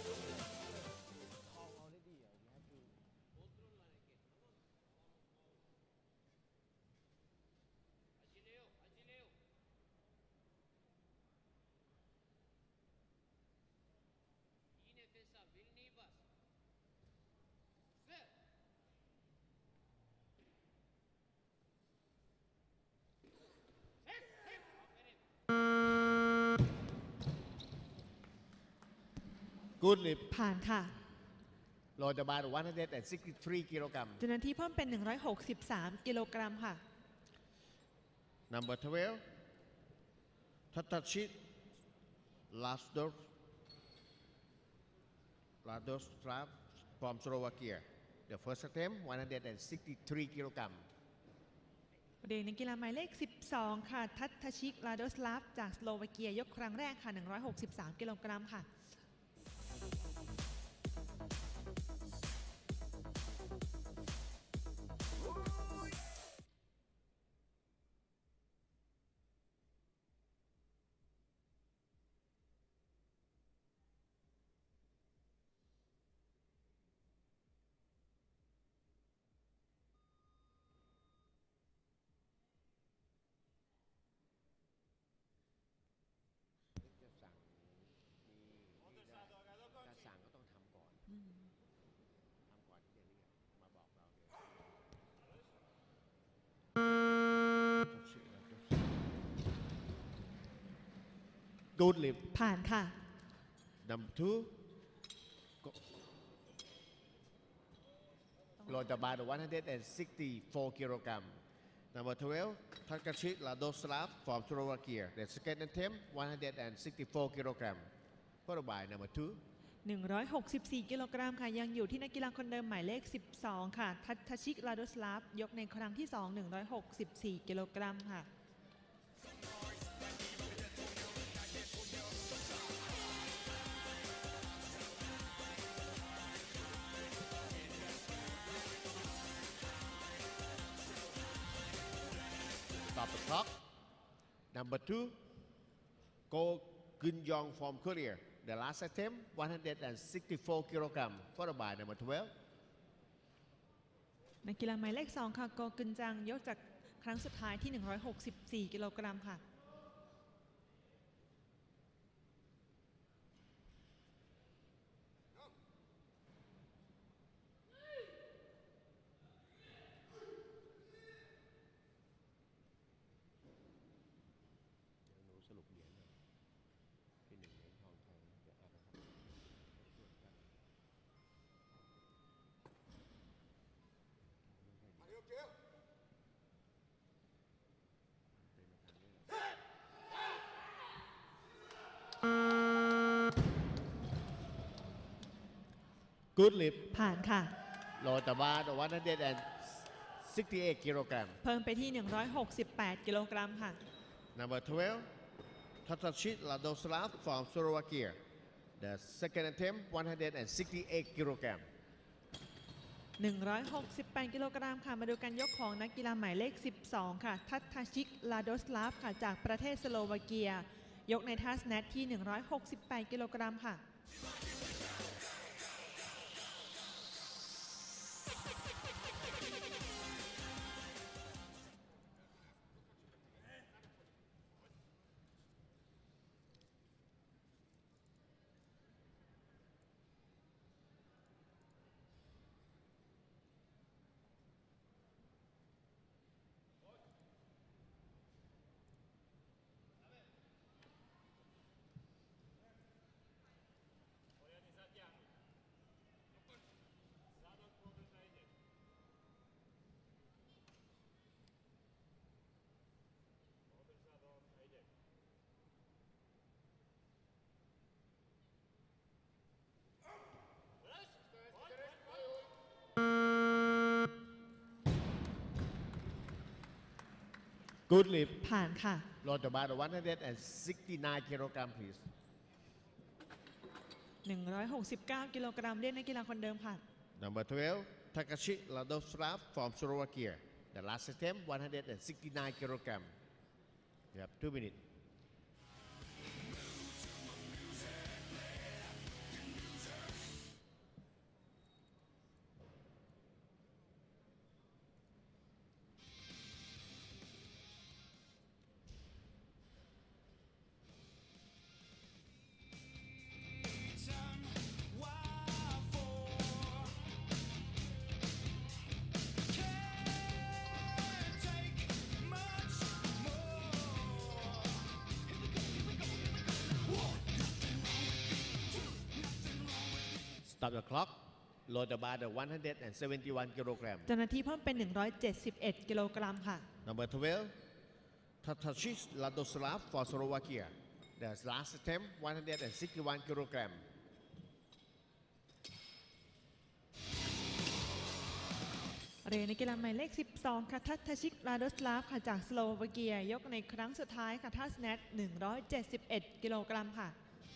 good lip ผ่านค่ะ load the bar one hundred sixty-three kilogram เจ้าหน้าที่เพิ่มเป็นหนึ่งร้อยหกสิบสามกิโลกรัมค่ะ number twelve Tatachi Lasdor Ladoslav from Slovakia the first attempt one hundred sixty-three kilogram เด็กนักกีฬาหมายเลขสิบสองค่ะทัตทชิกลาโดสลาฟจากสโลวาเกียยกครั้งแรกค่ะหนึ่งร้อยหกสิบสามกิโลกรัมค่ะจะสั่งมีมีได้ถ้าสั่งก็ต้องทำก่อนทำก่อนที่จะเรียกมาบอกเราเนี่ย Good lip ผ่านค่ะ number two load the bar one hundred sixty-four kilogram number twelve Takashi Ladoslav from Slovakia the second attempt one hundred sixty-four kilogram followed by number two หนึ่งร้อยหกสิบสี่กิโลกรัมค่ะยังอยู่ที่นักกีฬาคนเดิมหมายเลขสิบสองค่ะทัตทชิกลาโดสลาฟยกในครั้งที่สองหนึ่งร้อยหกสิบสี่กิโลกรัมค่ะ Stop the clock. Number two, Go Gunyong from Korea. The last attempt, one hundred sixty-four kilogram, followed by number twelve. นักกีฬาหมายเลขสองค่ะโกกึนจังยกจากครั้งสุดท้ายที่ หนึ่งร้อยหกสิบสี่ กิโลกรัมค่ะ Good lip. ผ่านค่ะ Lower the bar to one hundred sixty-eight kilogram. เพิ่มไปที่ หนึ่งร้อยหกสิบแปด กิโลกรัมค่ะ Number twelve, Tatashi Ladoslav from Slovakia. The second attempt, one hundred sixty-eight kilogram. หนึ่งร้อยหกสิบแปด กิโลกรัมค่ะ มาดูการยกของนักกีฬาหมายเลข สิบสอง ค่ะ ทัตทาชิก ลาโดสลาฟ ค่ะ จากประเทศสโลวาเกีย ยกในท่าสแนทที่ หนึ่งร้อยหกสิบแปด กิโลกรัมค่ะ Good lip. ผ่านค่ะ Lower the bar to one hundred sixty-nine kilogram, please. หนึ่งร้อยหกสิบเก้า กิโลกรัมเรียกนักกีฬาคนเดิมค่ะ Number twelve, Takashi Ladoslav from Slovakia. The last attempt, one hundred sixty-nine kilogram. You have two minutes. Stop the clock. Lower the bar to one hundred seventy-one kilogram. เจ้าหน้าที่เพิ่มเป็น หนึ่งร้อยเจ็ดสิบเอ็ด กิโลกรัมค่ะ Number twelve, Tatashi Ladoslav for Slovakia. The last attempt, one hundred sixty-one kilogram. เรียนนักกีฬาหมายเลข สิบสอง ค่ะ ทัตทาชิก ลาโดสลาฟ ค่ะ จากสโลวาเกีย ยกในครั้งสุดท้ายค่ะ ท่าสแนท หนึ่งร้อยเจ็ดสิบเอ็ด กิโลกรัมค่ะ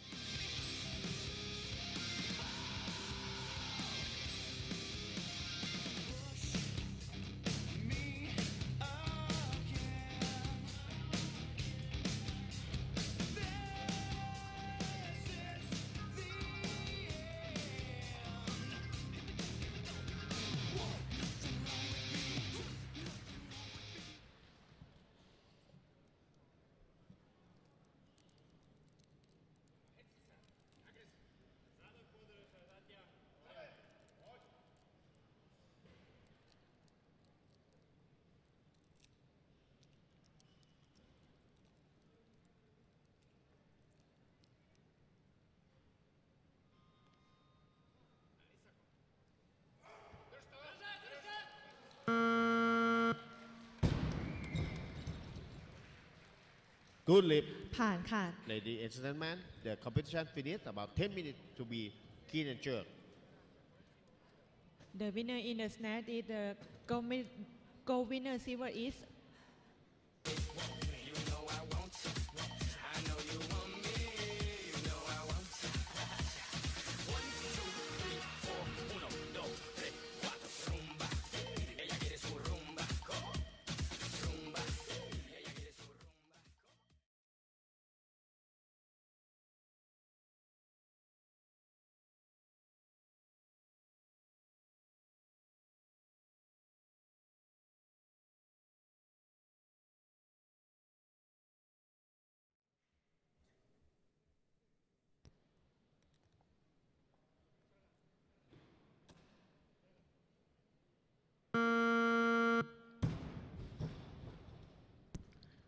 Good lip. ผ่านค่ะ Ladies and gentlemen, the competition finished about ten minutes to be clean and jerk. The winner in the snatch is the gold med- gold winner silver is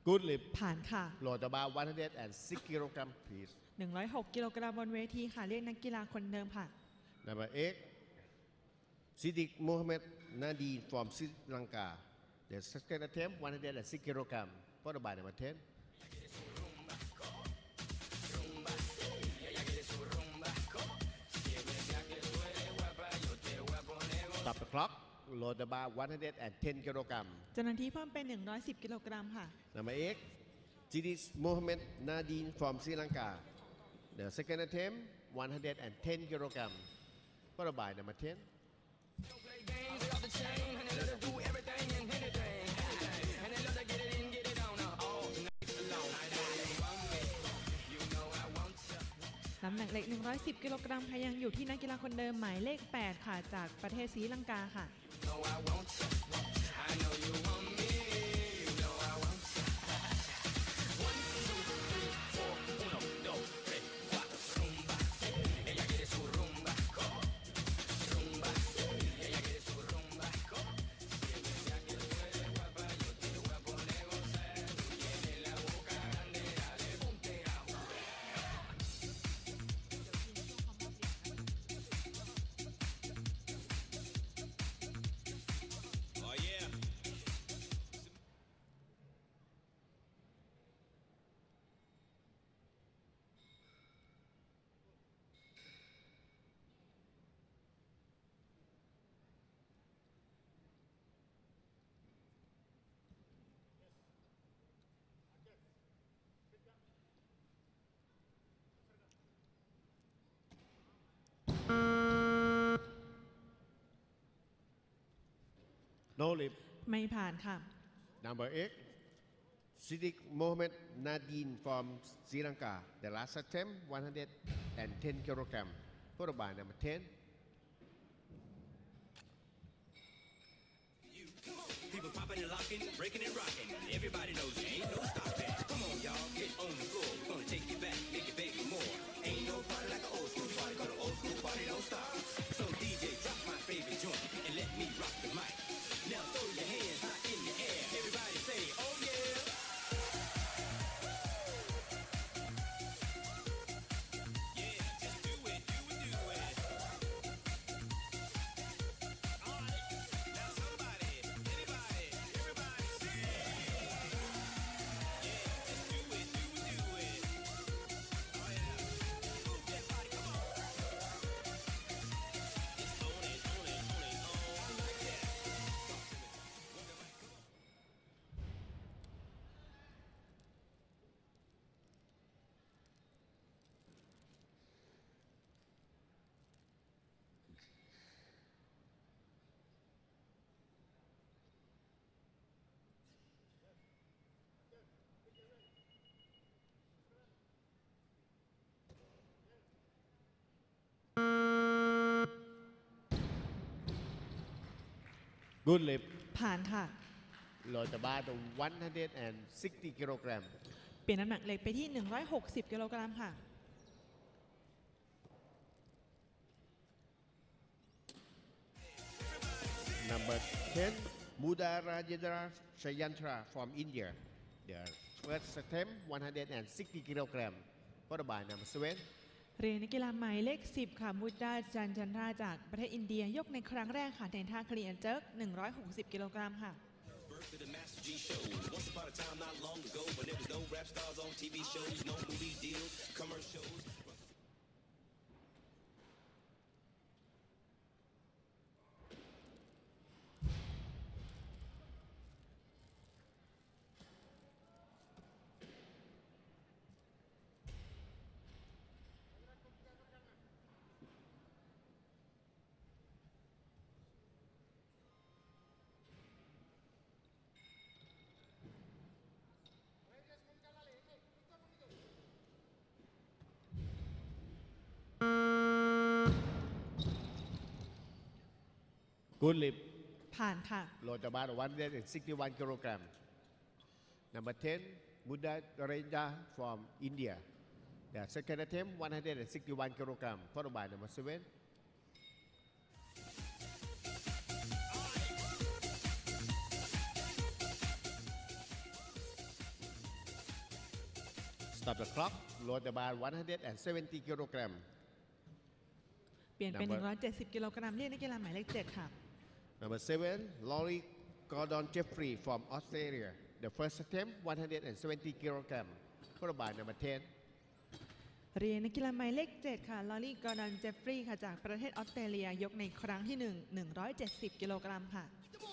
Good lip. ผ่านค่ะ Load about one hundred six kilogram, please. หนึ่งร้อยหก กิโลกรัมบนเวทีค่ะ เรียกนักกีฬาคนเดิมค่ะ Number eight, Siddiq Mohammed Nadine from Sri Lanka. The second attempt, one hundred six kilogram, followed by number ten. Stop the clock. Load the bar one hundred ten kilogram. เจ้าหน้าที่เพิ่มเป็น หนึ่งร้อยสิบ กิโลกรัมค่ะ Number eight, Siddiq Mohammed Nadine from Sri Lanka. The second attempt, one hundred ten kilogram, followed by number ten. น้ำหนักเหล็ก หนึ่งร้อยสิบ กิโลกรัมค่ะยังอยู่ที่นักกีฬาคนเดิมหมายเลข แปด ค่ะ จากประเทศศรีลังกาค่ะ Oh yeah. No lip. ไม่ผ่านค่ะ Number eight, Siddiq Mohammed Nadine from Sri Lanka. The last attempt, one hundred ten kilogram, followed by number ten. People popping and locking, breaking and rocking. Everybody knows there ain't no stopping. Come on, y'all, get on the floor. We're gonna take you back, make you beg for more. Ain't no party like an old school party, 'cause an old school party don't stop. So D J, drop my favorite joint and let me rock the mic. Now throw your hands high in the air. Everybody say, oh yeah. Yeah, just do it, do it, do it. All right, now somebody, anybody, everybody say, yeah, just do it, do it, do it. Oh yeah, move that body, come on. Just own it, own it, own it, own like that. Talk to me. Walk the mic, come on. Good lip. ผ่านค่ะ Load the bar to one hundred sixty kilogram. เปลี่ยนน้ำหนักเหล็กไปที่ หนึ่งร้อยหกสิบ กิโลกรัมค่ะ Number ten, Muda Rajendra Shayantra from India. The first attempt, one hundred sixty kilogram, followed by number seven. เรียนนักกีฬาหมายเลข สิบ ค่ะมุดดาจันจันราจากประเทศอินเดีย ยกในครั้งแรกค่ะในท่าเคลียร์เจิร์ก หนึ่งร้อยหกสิบ กิโลกรัมค่ะ Birth to the Master G show. Once upon a time, not long ago, when there was no rap stars on T V shows, no movie deals, commercials. Good lip. ผ่านค่ะ Load the bar to one hundred sixty-one kilogram. Number ten, Muda Rajendra from India. The second attempt, one hundred sixty-one kilogram, followed by number seven. Stop the clock. Load the bar one hundred seventy kilogram. เปลี่ยนเป็น Number หนึ่งร้อยเจ็ดสิบ กิโลกรัมเรียกนักกีฬาหมายเลขเจ็ดค่ะ Number seven, Laurie Gordon Jeffrey from Australia. The first attempt one hundred seventy kilogram. Followed by number ten. เรียนนักกีฬาหมายเลขเจ็ดค่ะลอรี่กอร์ดอนเจฟฟรีย์ค่ะจากประเทศออสเตรเลียยกในครั้งที่หนึ่ง หนึ่งร้อยเจ็ดสิบ กิโลกรัมค่ะ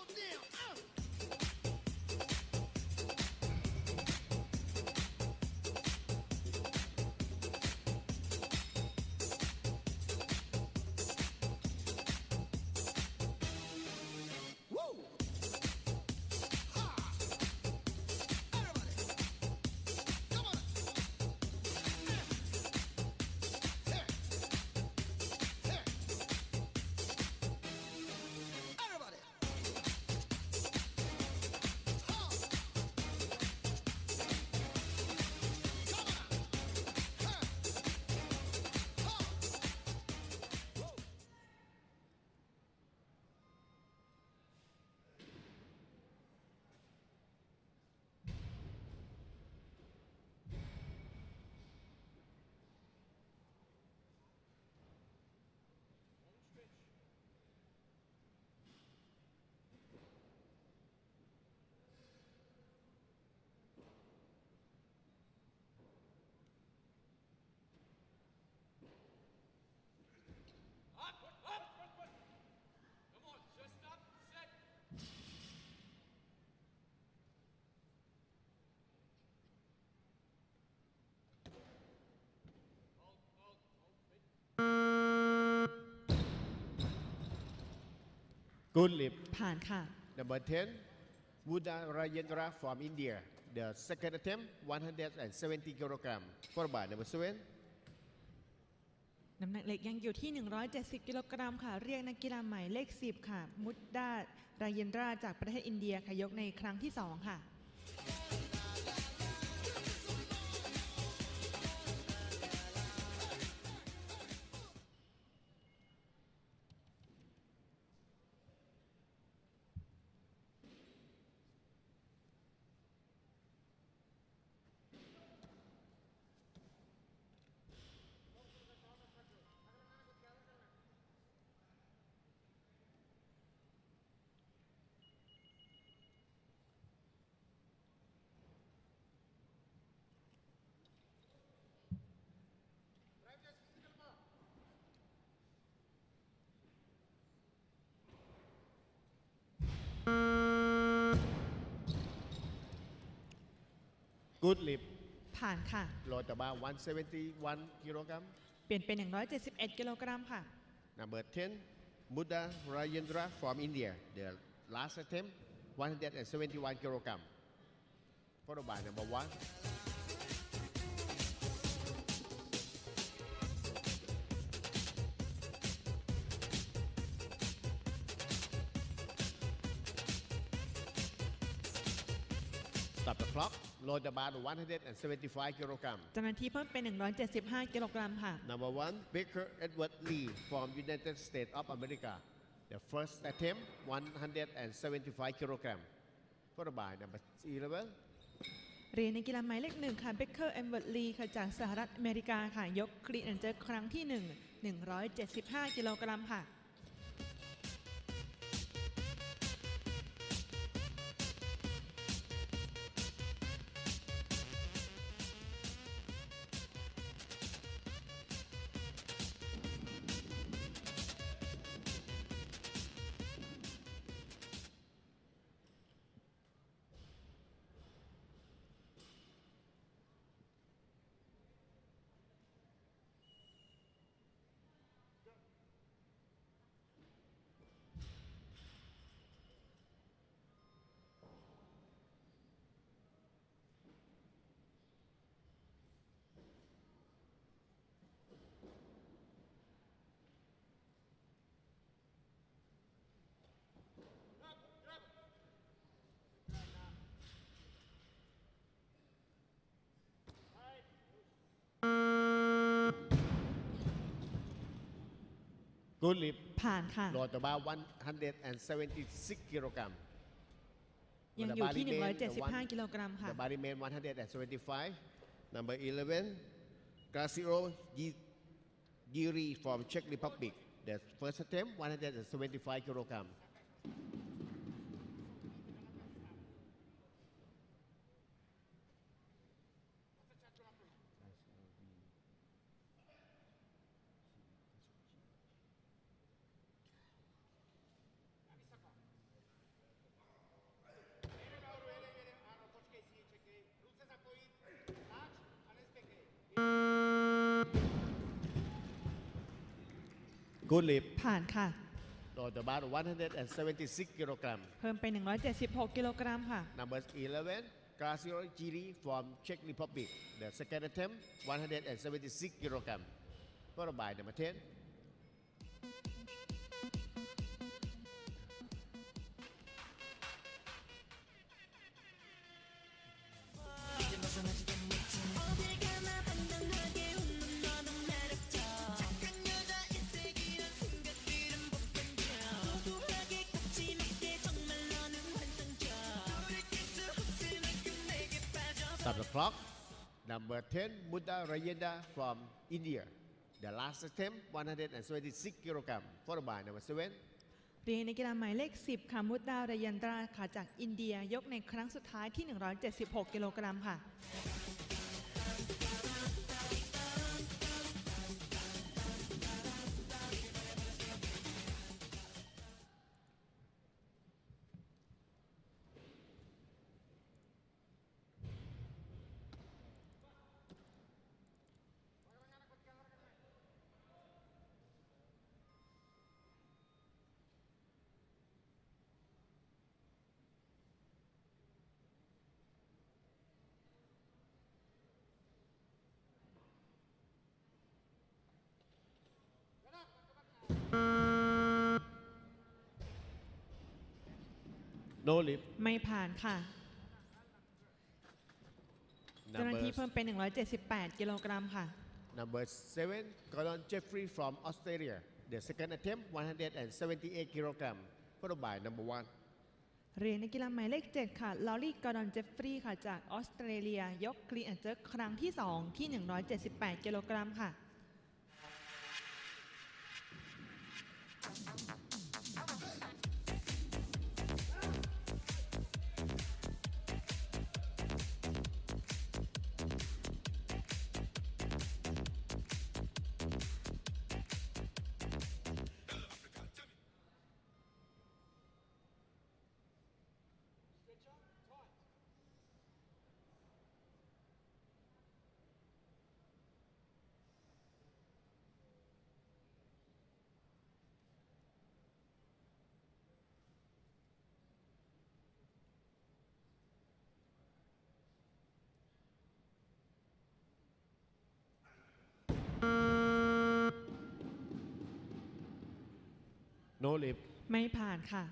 Good lip. ผ่านค่ะ Number ten, Buddha Rajendra from India. The second attempt one hundred seventy kilogram. Followed by number seven. น้ำหนักเหล็กยังอยู่ที่ หนึ่งร้อยเจ็ดสิบ กิโลกรัมค่ะ เรียกนักกีฬาหมายเลข สิบ ค่ะ มุดดารายเยนราจากประเทศอินเดียค่ะยกในครั้งที่สองค่ะ Good lip. ผ่านค่ะ Load the bar one hundred seventy-one kilogram. เปลี่ยนเป็น หนึ่งร้อยเจ็ดสิบเอ็ด กิโลกรัมค่ะ Number ten, Buddha Rajendra from India. The last attempt one hundred seventy-one kilogram. Followed by number one. Stop the clock. Load the bar to one hundred seventy-five kilogram. เจ้าหน้าที่เพิ่มเป็น หนึ่งร้อยเจ็ดสิบห้า กิโลกรัมค่ะ Number one, Baker Edward Lee from United States of America. The first attempt one hundred seventy-five kilogram. Followed by number eleven. เรียนในกีฬาหมายเลขหนึ่งค่ะเบเกอร์เอมเวิร์ดลีค่ะจากสหรัฐอเมริกาค่ะยกคลีนแอนเจอร์ครั้งที่หนึ่ง หนึ่งร้อยเจ็ดสิบห้า กิโลกรัมค่ะ Good lip. ผ่านค่ะ Load the bar one hundred seventy-six kilogram. ยังอยู่ที่ หนึ่งร้อยเจ็ดสิบห้า กิโลกรัมค่ะ The bar remain one hundred seventy-five. Number eleven, Graciro Giri from Czech Republic. The first attempt, one hundred seventy-five kilogram. Good leap. ผ่านค่ะ Not about one hundred seventy-six kilogram. เพิ่มเป็น หนึ่งร้อยเจ็ดสิบหก กิโลกรัมค่ะ Number eleven, Graciro Giri from Czech Republic. The second attempt, one hundred seventy-six kilogram. Followed by number ten. Stop the clock. Number ten, Buddha Rayenda from India. The last attempt, one hundred seventy-six kilogram. Followed by number seven. เรียนในกีฬาหมายเลข สิบ ค่ะ มุดดาวรายันตราค่ะจากอินเดีย ยกในครั้งสุดท้ายที่ หนึ่งร้อยเจ็ดสิบหก กิโลกรัมค่ะ No leap. ไม่ผ่านค่ะ เจ้าหน้า Number, ที่เพิ่มเป็น หนึ่งร้อยเจ็ดสิบแปด กิโลกรัมค่ะ number seven, Gordon Jeffrey from Australia. The second attempt, one hundred seventy-eight kilogram. Followed by number one. เรียนในกีฬาหมายเลข เจ็ด ค่ะ ลอรี่ กอร์ดอน เจฟฟรีย์ค่ะจากออสเตรเลีย ยกคลีนแอนด์เจิร์กครั้งที่ สอง ที่ หนึ่งร้อยเจ็ดสิบแปด กิโลกรัมค่ะ No leap. ไม่ผ่านค่ะ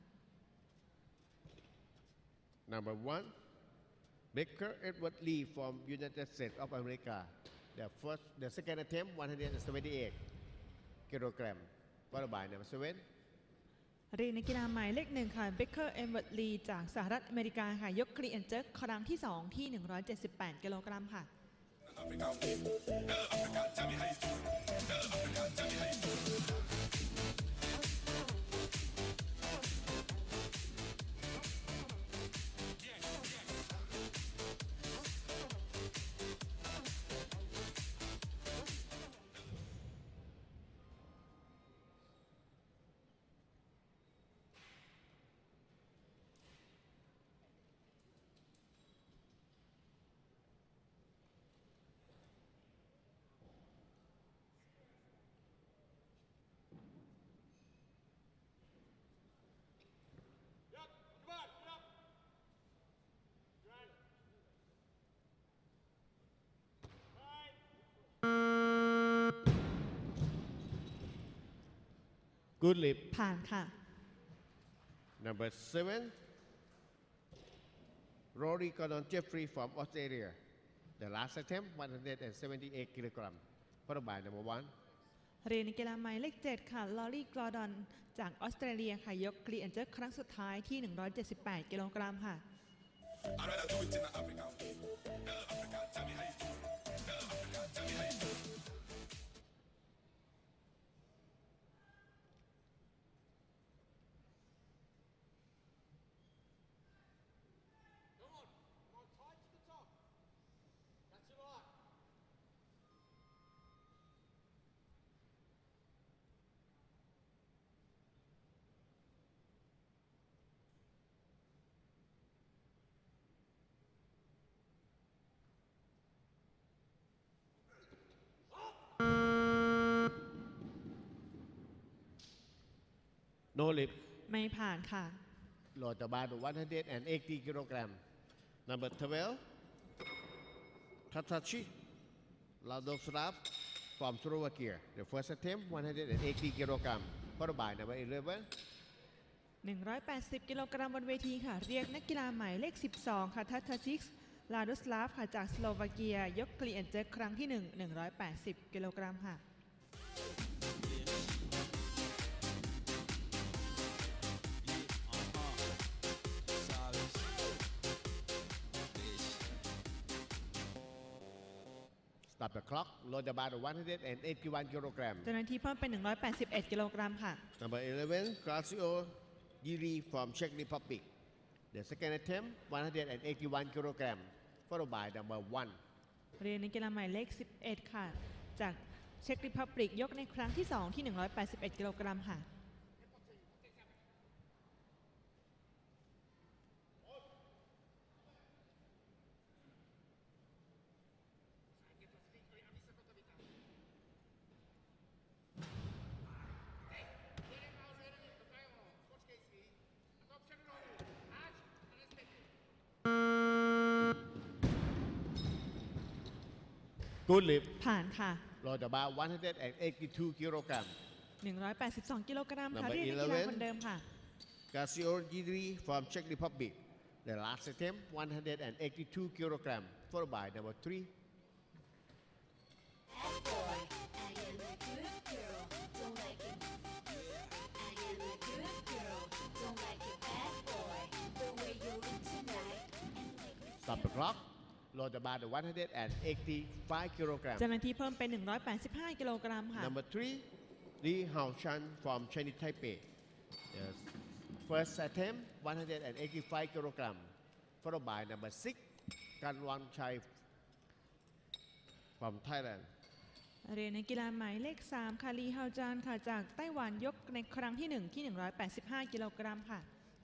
Number one, Baker Edward Lee from United States of America. The first, the second attempt, one hundred seventy-eight kilogram. Followed by number seven. เรียนในกีฬาหมายเลขหนึ่งค่ะ เบเกอร์ เอ็มเวิร์ด ลีจากสหรัฐอเมริกาค่ะ ยกคลีนแอนด์เจิร์กครั้งที่ สอง ที่ หนึ่งร้อยเจ็ดสิบแปด กิโลกรัมค่ะ Good leap. ผ่านค่ะ Number seven, Rory Gordon Jeffrey from Australia. The last attempt, one hundred seventy-eight kilogram. Followed by number one. เรียนในกีฬาหมายเลข เจ็ด ค่ะ ลอรี่ กอร์ดอนจากออสเตรเลียค่ะ ยกคลีนแอนด์เจิร์กครั้งสุดท้ายที่ หนึ่งร้อยเจ็ดสิบแปด กิโลกรัมค่ะ I'd rather do it in Africa. Africa, tell me how you do it. no lip ไม่ผ่านค่ะ load about one hundred eighty kilogram number twelve Tatachi Ladoslav from Slovakia the first attempt one hundred eighty kilogram followed by number eleven หนึ่งร้อยแปดสิบ กิโลกรัมบนเวทีค่ะ เรียกนักกีฬาหมายเลข สิบสอง ค่ะ ทัตทาชิกลาโดสลาฟค่ะจากสโลวาเกีย ยกคลีนแอนด์เจ็คครั้งที่ หนึ่ง หนึ่งร้อยแปดสิบ กิโลกรัมค่ะ stop the clock load about one hundred eighty-one kilogram เจ้าหน้าที่เพิ่มเป็น หนึ่งร้อยแปดสิบเอ็ด กิโลกรัมค่ะ number eleven Gracio Giri from Czech Republic the second attempt one hundred eighty-one kilogram followed by number one เรียนนักกีฬาหมายเลข สิบเอ็ด ค่ะ จากเช็กริพับลิกยกในครั้งที่ สอง ที่ หนึ่งร้อยแปดสิบเอ็ด กิโลกรัมค่ะ good lip ผ่านค่ะ load about one hundred eighty-two kilogram หนึ่งร้อยแปดสิบสอง กิโลกรัมค่ะ Number เรียกนักกีฬา eleven คนเดิมค่ะ Gracio Giri from Czech Republic the last attempt one hundred eighty-two kilogram followed by number three Bad boy, I am a good girl. Don't like it. I am a good girl. Don't like it, bad boy. The way you look tonight and make me stop the clock load about one hundred eighty-five kilogram เจ้าหน้าที่เพิ่มเป็น หนึ่งร้อยแปดสิบห้า กิโลกรัมค่ะ number three Li Haoshan from Chinese Taipei yes. first attempt one hundred eighty-five kilogram followed by number six Kanwan Chai from Thailand เรียนนักกีฬาหมายเลข สาม ค่ะ ลีฮาวจานค่ะ จากไต้หวันยกในครั้งที่ หนึ่ง ที่ หนึ่งร้อยแปดสิบห้า กิโลกรัมค่ะ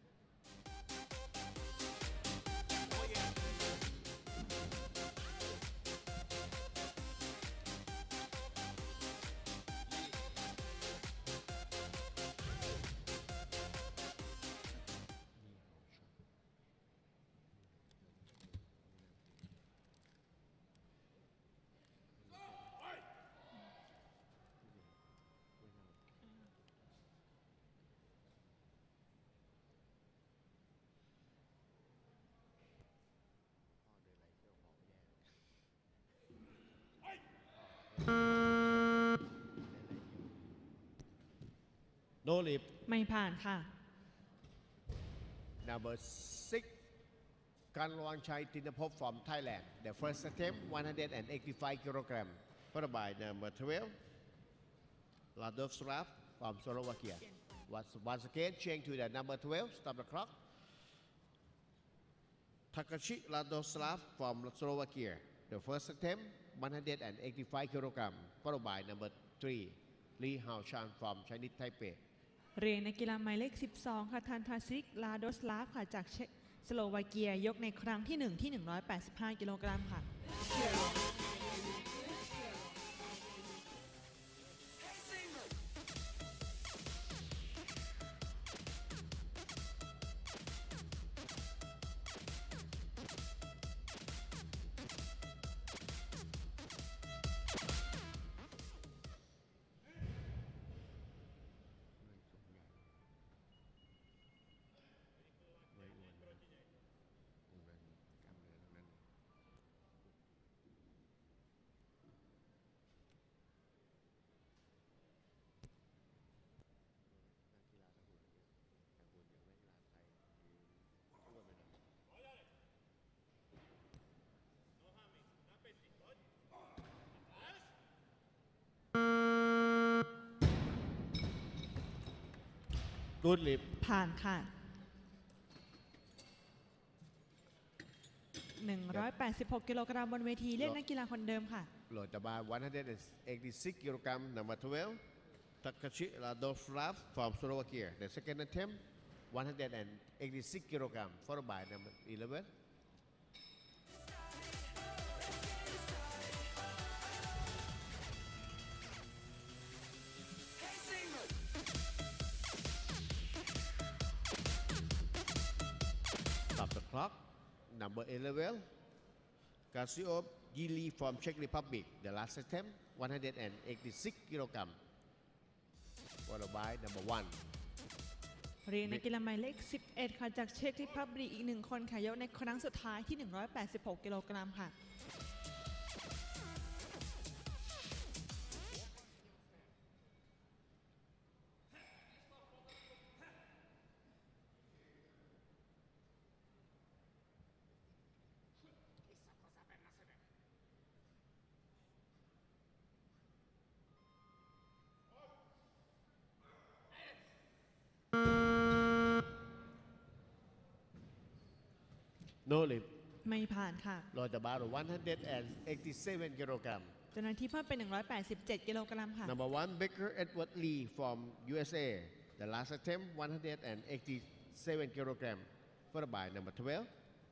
no lip ไม่ผ่านค่ะ number six Kanwan Chai Tinapop from Thailand the first attempt one hundred eighty-five kilogram followed by number twelve Ladov Sraf from Slovakia once, once again change to the number twelve stop the clock Takashi Ladoslav from Slovakia the first attempt one hundred eighty-five kilogram followed by number three Li Haoshan from Chinese Taipei เรียนนักกีฬาหมายเลข สิบสอง ค่ะ ทันทาซิก ลาโดสลาฟค่ะ จากเชสโลวาเกีย ยกในครั้งที่ หนึ่ง ที่ หนึ่งร้อยแปดสิบห้า กิโลกรัมค่ะ good lip ผ่านค่ะ หนึ่งร้อยแปดสิบหก กิโลกรัมบนเวทีเรียกนักกีฬาคนเดิมค่ะ load about one hundred eighty-six kilogram number twelve Takashi Ladoslav from Slovakia the second attempt one hundred eighty-six kilogram followed by number eleven number eleven Kasiop Gili from Czech Republic the last attempt one hundred eighty-six kilogram followed by number one เรียนนักกีฬาหมายเลข สิบเอ็ด ค่ะจากเช็กริพับลิกอีกหนึ่งคนค่ะยกในครั้งสุดท้ายที่ หนึ่งร้อยแปดสิบหก กิโลกรัมค่ะ no lip ไม่ผ่านค่ะโรจบารุone hundred eighty-seven kilogram จำนวนที่เพิ่มเป็น หนึ่งร้อยแปดสิบเจ็ด กิโลกรัมค่ะ number one Baker Edward Lee from U S A the last attempt one hundred eighty-seven kilogram followed by number twelve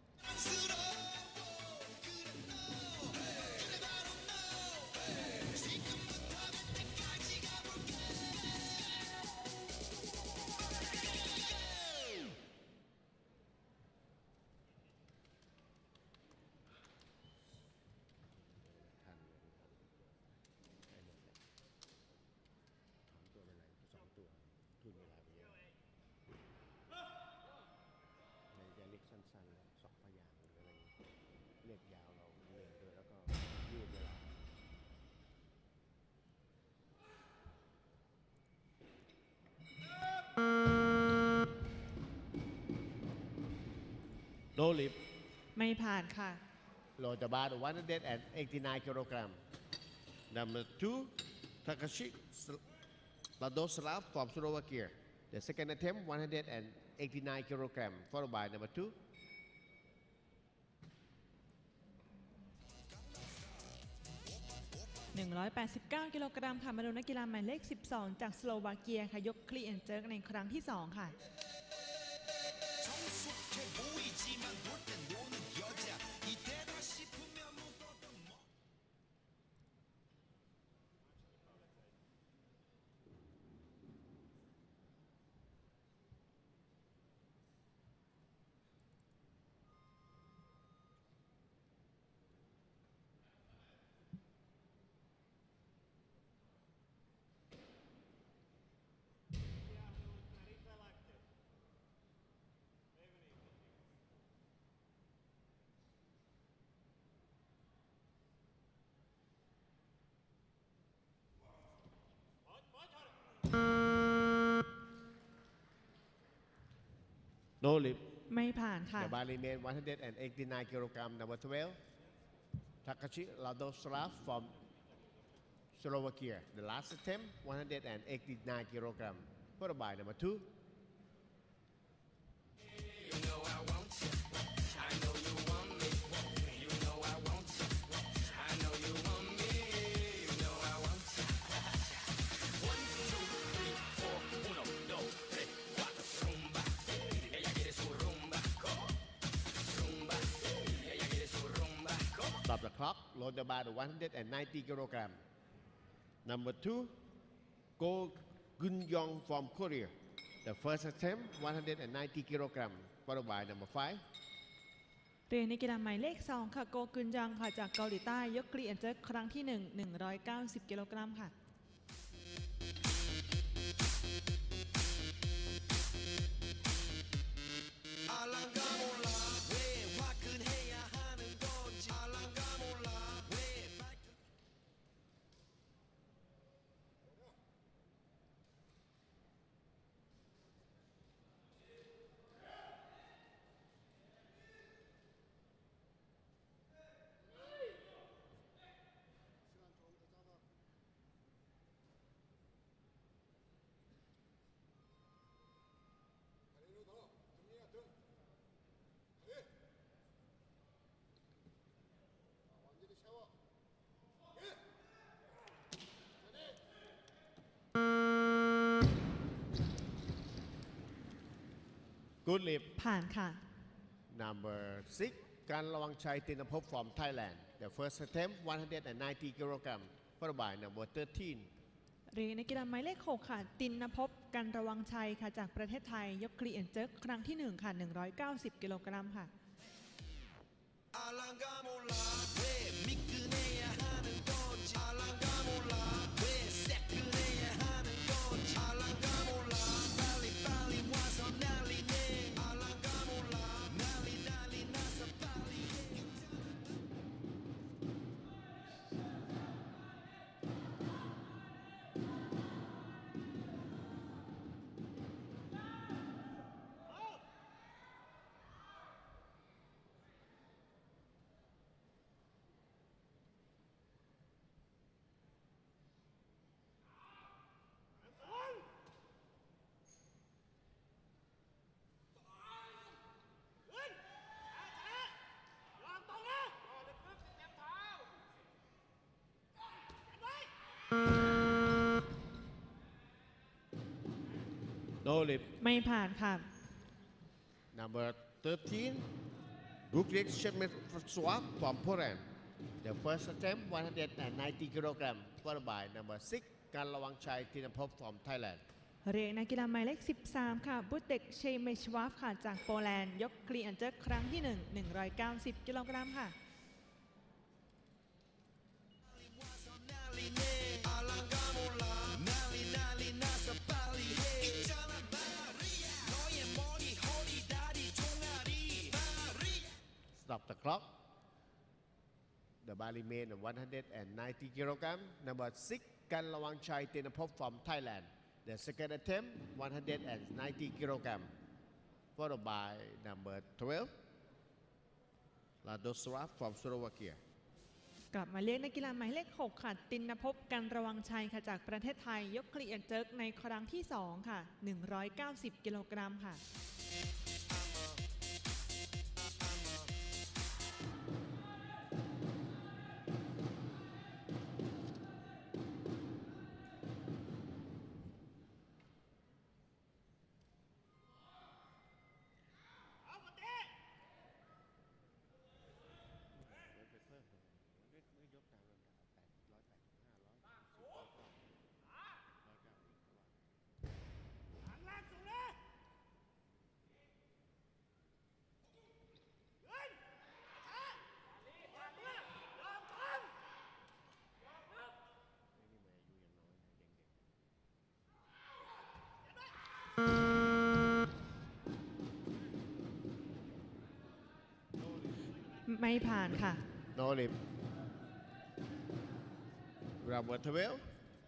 สั้นๆแล้วสองพยางค์หรืออะไรเรียกยาวเราเหนื่อยด้วยแล้วก็ยืดเวลา no lip ไม่ผ่านค่ะโรจบารุone hundred eighty-nine kilogram number two Takashi Ladoslav from Slovakia the second attempt one hundred eighty-nine kilogram followed by number two หนึ่งร้อยแปดสิบเก้า กิโลกรัมค่ะมาดูนักกีฬาหมายเลข สิบสอง จากสโลวาเกียค่ะยกคลีนเจิร์กในครั้งที่ สอง ค่ะ no lip ไม่ผ่านค่ะ The bar remain one hundred eighty-nine kilogram number twelve Takashi Ladoslav from Slovakia the last attempt one hundred eighty-nine kilogram followed by number two Stop the clock. Load the bar to one hundred ninety kilogram. Number two, Go Gun Yong from Korea. The first attempt, one hundred ninety kilogram. Followed by number five. เรียนนักกีฬาหมายเลข สอง ค่ะโกกุนจังค่ะจากเกาหลีใต้ยกคลีนเจิร์กครั้งที่ หนึ่ง หนึ่งร้อยเก้าสิบ กิโลกรัมค่ะ Good lip. ผ่านค่ะ Number six, การระวังชัยตินภพ from Thailand. The first attempt, one hundred ninety kilogram. Followed by number thirteen. เรียนนักกีฬาหมายเลข หก ค่ะตินนภพกันระวังชัยค่ะจากประเทศไทยยกคลีนเจิร์กครั้งที่ หนึ่ง ค่ะ หนึ่งร้อยเก้าสิบ กิโลกรัมค่ะ 알랑가 몰라 왜 미끈해야 하는 건지 알랑가 몰라 왜 새끈해야 하는 건지 알랑가 몰라 빨리 빨리 와서 난리내 알랑가 몰라 난리 난리 나서 빨리 해 No lip ไม่ผ่านค่ะ number thirteen Ruklik Shemetswap from Poland the first attempt one hundred ninety kilogram followed by number six การระวังชัยธินภพ from Thailand เรียกนักกีฬาหมายเลข สิบสาม ค่ะ บุตเด็กเชเมชวาฟค่ะ จากโปแลนด์ ยกคลีอันเจอร์ครั้งที่ หนึ่ง หนึ่งร้อยเก้าสิบ กิโลกรัมค่ะ 난리내 알랑가 몰라 난리 난리 나서 빨리 해 있잖아 마리아 너의 머리 허리 다리 종아리 마리아 stop the clock the bar remain one hundred ninety kilogram number six การระวังชัยธินภพ from Thailand the second attempt one hundred ninety kilogram followed by number twelve Ladoswap from Slovakia กลับมาเรียกนักกีฬาหมายเลข หก ค่ะ ตินภพ กันระวังชัยค่ะ จากประเทศไทย ยกคลีอันเจอร์ในครั้งที่ สอง ค่ะ หนึ่งร้อยเก้าสิบ กิโลกรัมค่ะ ไม่ผ่านค่ะ No lip number twelve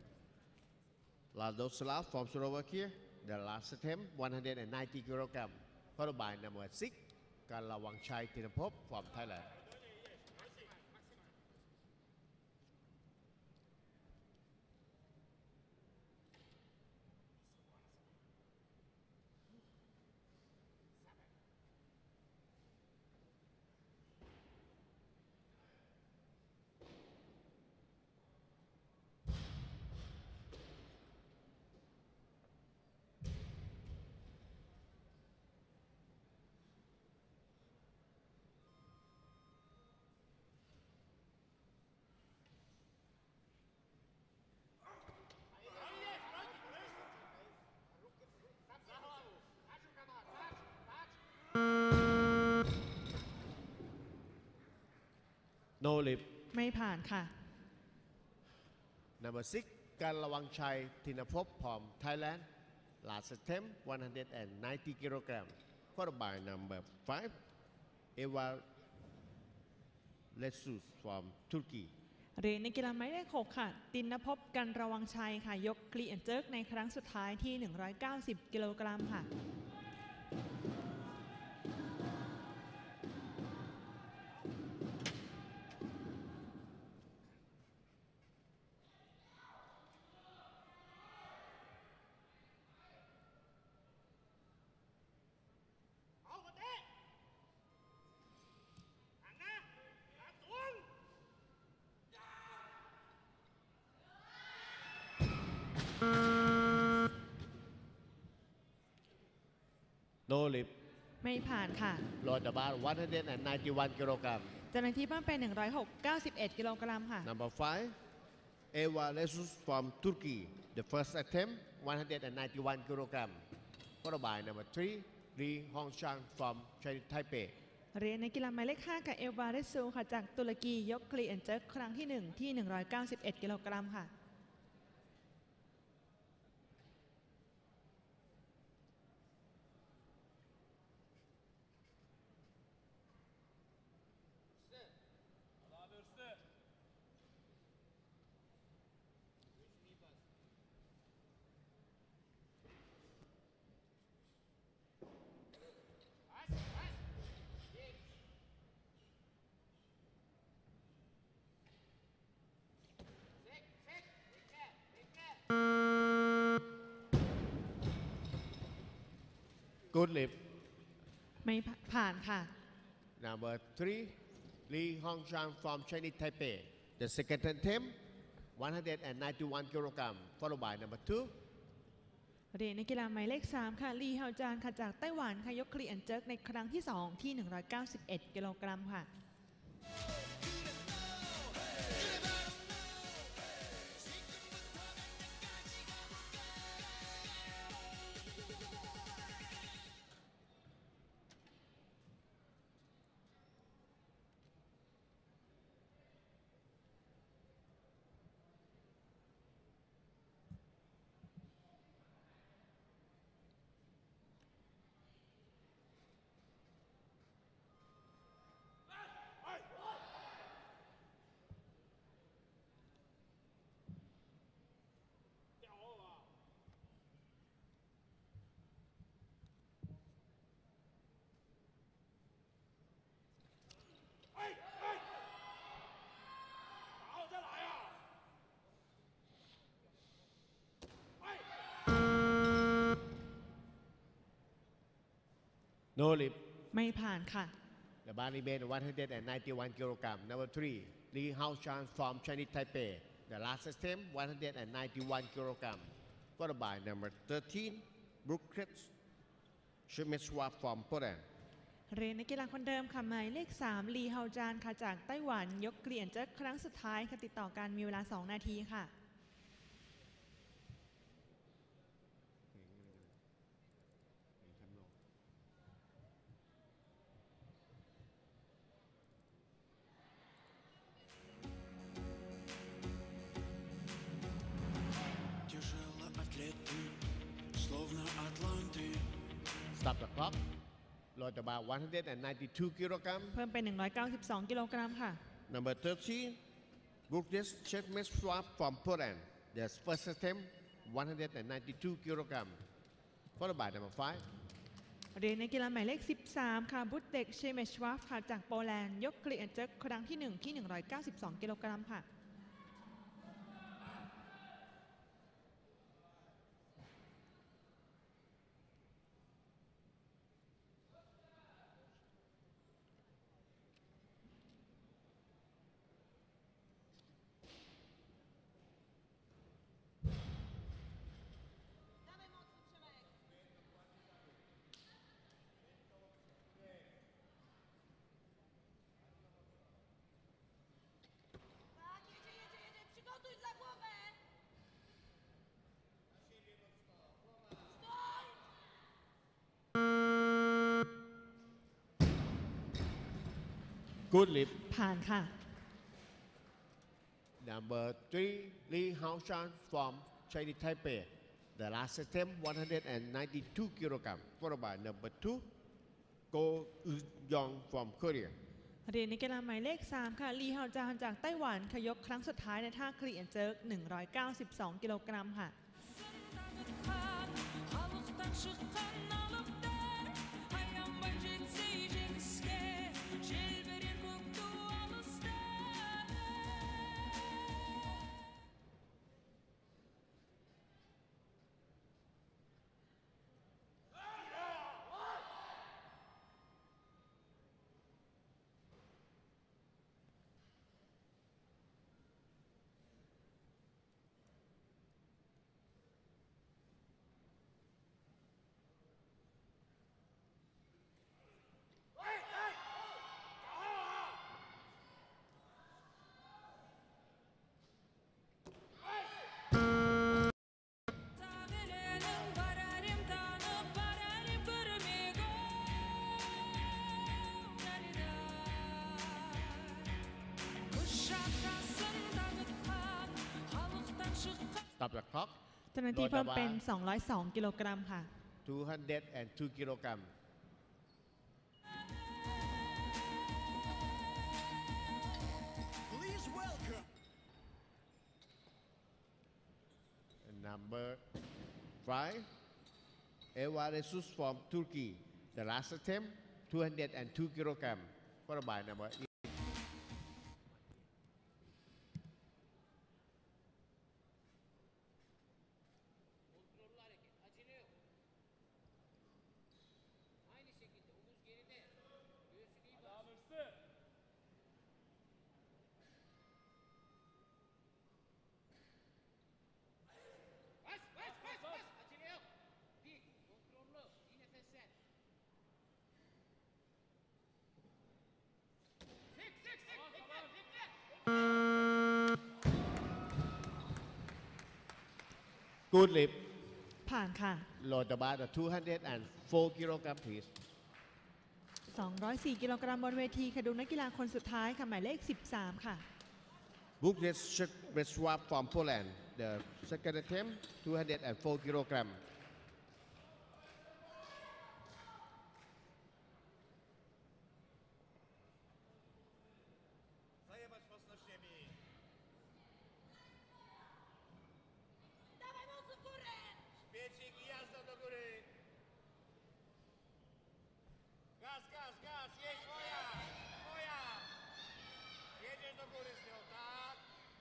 Ladoslav from Slovakia the last attempt one hundred ninety kilogram followed by number six การระวังชัยธินภพ from Thailand No lip ไม่ผ่านค่ะ number six การระวังชัยธินภพ from Thailand last attempt one hundred ninety kilogram followed by number five Eva Lesus from Turkey เรียนในกีฬาหมายเลข หก ค่ะ ตินภพ กันระวังชัยค่ะ ยกคลีอันเจอร์ในครั้งสุดท้ายที่ หนึ่งร้อยเก้าสิบ กิโลกรัมค่ะ No lip ไม่ผ่านค่ะ load about one hundred ninety-one kilogram จำนวนที่เพิ่มเป็น หนึ่งร้อยหก เก้าสิบเอ็ด กิโลกรัมค่ะ number five Eva Lesus from Turkey the first attempt one hundred ninety-one kilogram followed by number three Lee Hongchang from China Taipei เหรียญในกีฬาหมายเลขห้ากับเอลวาเรซูค่ะจากตุรกียกคลีนเจิร์กครั้งที่หนึ่งที่หนึ่งร้อยเก้าสิบเอ็ดกิโลกรัมค่ะ Good lip ไม่ผ่านค่ะ number three Lee Hongshan from Chinese Taipei the second attempt one hundred ninety-one kilogram followed by number two เหรียญในกีฬาหมายเลขสามค่ะลีเฮาจานค่ะจากไต้หวันค่ะยกคลีนเจิร์กในครั้งที่สองที่หนึ่งร้อยเก้าสิบเอ็ดกิโลกรัมค่ะ no lip ไม่ผ่านค่ะ the bar remain one hundred ninety-one kilogram number three Lee Haoshan from Chinese Taipei the last attempt one hundred ninety-one kilogram followed by number thirteen Brooklyn Schmidt-Schwab from Poland เหรียญในกีฬาคนเดิมค่ะหมายเลขสามลีเฮาจานค่ะจากไต้หวันยกเกลียนเจิร์กครั้งสุดท้ายค่ะติดต่อกันมีเวลาสองนาทีค่ะ Тяжелоатлеты, словно атланты. stop the clock load the bar one hundred ninety-two kilogram เพิ่มเป็นหนึ่งร้อยเก้าสิบสองกิโลกรัมค่ะ number thirteen Brooklyn Schmidt-Schwab from Poland the first attempt one hundred ninety-two kilogram followed by number five เหรียญในกีฬาหมายเลขสิบสามค่ะบุตเด็กเชเมชวาฟค่ะจากโปแลนด์ยกเกลียนเจิร์กครั้งที่หนึ่งที่หนึ่งร้อยเก้าสิบสองกิโลกรัมค่ะ good lip ผ่านค่ะ number three Lee Haoshan from Chinese Taipei the last attempt one hundred ninety-two kilogram followed by number two Go Eun-yong from Korea เหรียญในกีฬาหมายเลขสามค่ะลีเฮาจานจากไต้หวันขยกครั้งสุดท้ายในท่าคลีนเจิร์กหนึ่งร้อยเก้าสิบสองกิโลกรัมค่ะ халықтан шыққан алыптар аянбай жетсе жеңіске желбірер көк ту алыста Stop the clock เจ้าหน้าที่เพิ่มเป็นโดนสองร้อยสอง กิโลกรัมค่ะ two hundred two kilogram Please welcome number five Eva Jesus from Turkey the last attempt two hundred two kilogram followed by number Kontrollü hareket. Acele yok. Aynı şekilde omuz geride. Göğsünü iyi bas. Bas bas bas bas. Acele yok. Dik. Kontrollü. İyi nefesler. Sık sık sık. Bekle bekle. good lip ผ่านค่ะ load the bar to two hundred four kilogram please สองร้อยสี่ กิโลกรัมบนเวทีค่ะดูนักกีฬาคนสุดท้ายค่ะหมายเลข สิบสาม ค่ะ Bukiet Swap from Poland the second attempt two hundred four kilogram Saya was mocno ziemi. Dawaj mocno w górę! Szpiecik i jazda do góry. Gaz, gaz, gaz, jest twoja, twoja. Jedziesz do góry z nią, tak?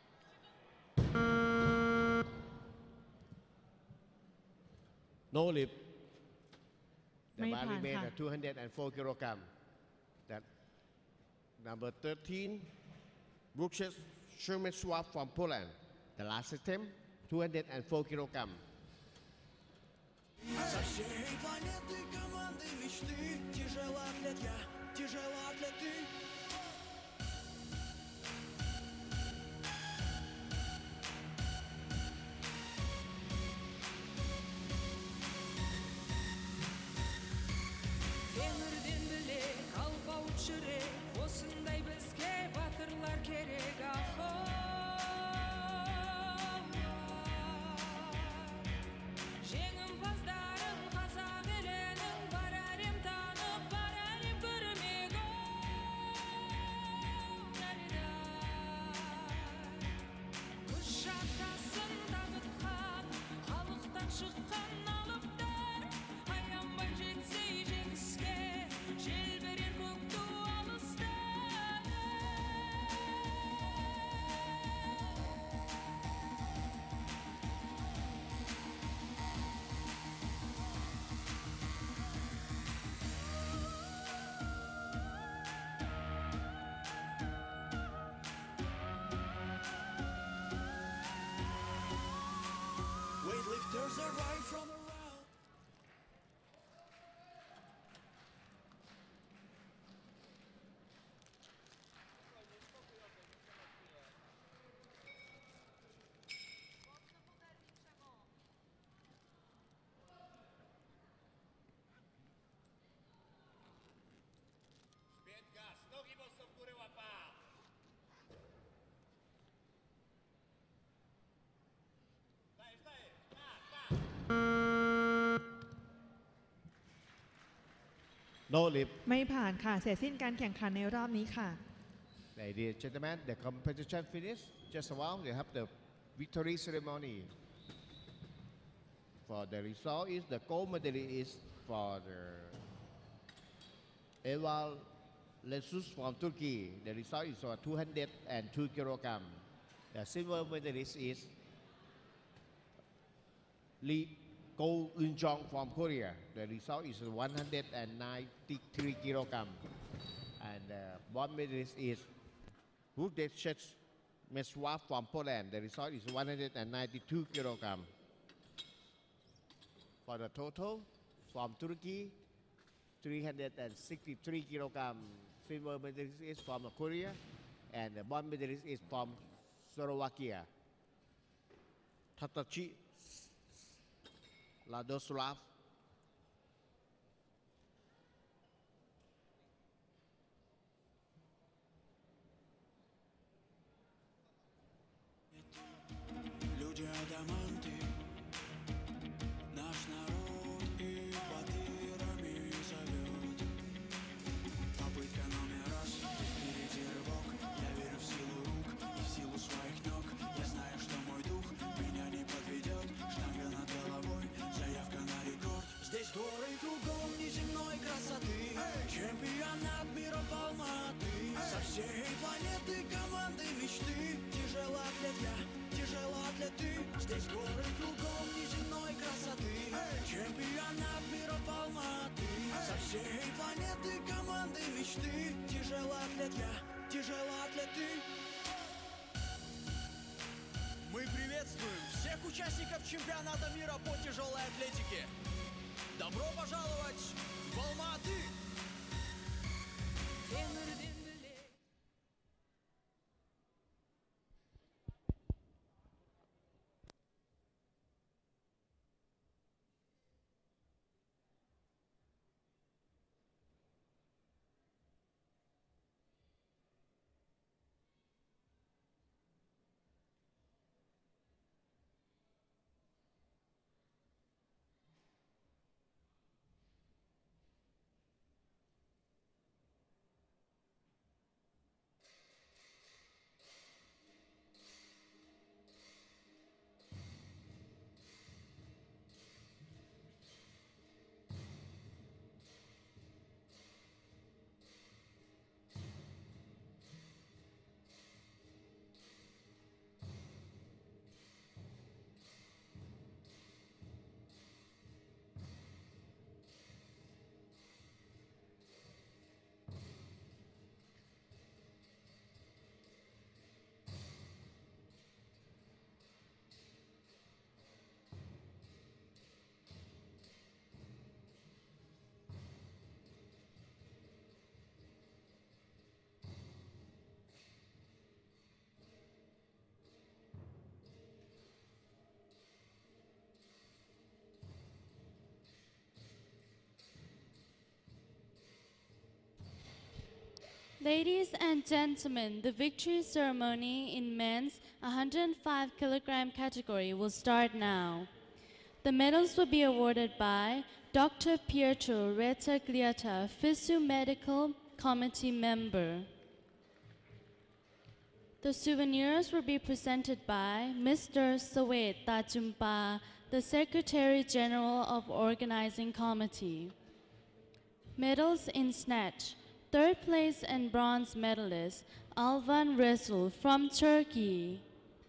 no lip the ไม่ bar ผ่าน remain ค่ะ at two hundred four kilogram that number thirteen Brooks Sherman Swap from Poland the last attempt two hundred four kilogram Со всей планеты команды мечты тяжелоатлет я, тяжелоатлет ты. Темірден білек алпауыт жүрек осындай бізге батырлар керек ахо жеңімпаздарын қазақ елінің бар әлем танып бар әлем көрмек күш атасын дамытқан халықтан шыққан алыптар аянбай жетсе жеңіске желбірер көк ту алыста Weightlifters arrive from around. Szpiet, gaz, nogi mocno w górę łapa. Dajesz, dajesz, tak, tak. no lip ไม่ผ่านค่ะ เสร็จสิ้นการแข่งขันในรอบนี้ค่ะ ladies and gentlemen the competition finished just a while they have the victory ceremony for the result is the gold medal is for the Eval Jesus from Turkey the result is for two hundred two kilogram the silver medalist is Lee Go Eun Jong from Korea the result is one hundred ninety-three kilogram and the bronze medalist is Budecz Meswa from Poland the result is one hundred ninety-two kilogram for the total from Turkey three hundred sixty-three kilogram silver medalist is from Korea and the bronze medalist is from Slovakia Tatachi Ladoslav Люди адаманты. Наш народ их батырами зовет. Попытка номер раз, и впереди рывок. Я верю в силу рук и в силу своих ног. Я знаю, что мой дух меня не подведет. Штанга над головой, заявка на рекорд. Здесь горы кругом неземной красоты. Чемпионат мира в Алматы. Со всей планеты команды мечты. Тяжелоатлет я, тяжелоатлет ты. Здесь горы кругом неземной красоты. Чемпионат мира в Алматы. Со всей планеты команды мечты. Тяжелоатлет я, тяжелоатлет ты. Мы приветствуем всех участников чемпионата мира по тяжелой атлетике. Добро пожаловать в Алматы! Темірден біле Ladies and gentlemen, the victory ceremony in men's one hundred five kilogram category will start now. The medals will be awarded by Doctor Pietro Retagliata, F I S U Medical Committee member. The souvenirs will be presented by Mister Sawet Tajumpa, the Secretary General of Organizing Committee. Medals in snatch. Third place and bronze medalist Alvan Resul from Turkey.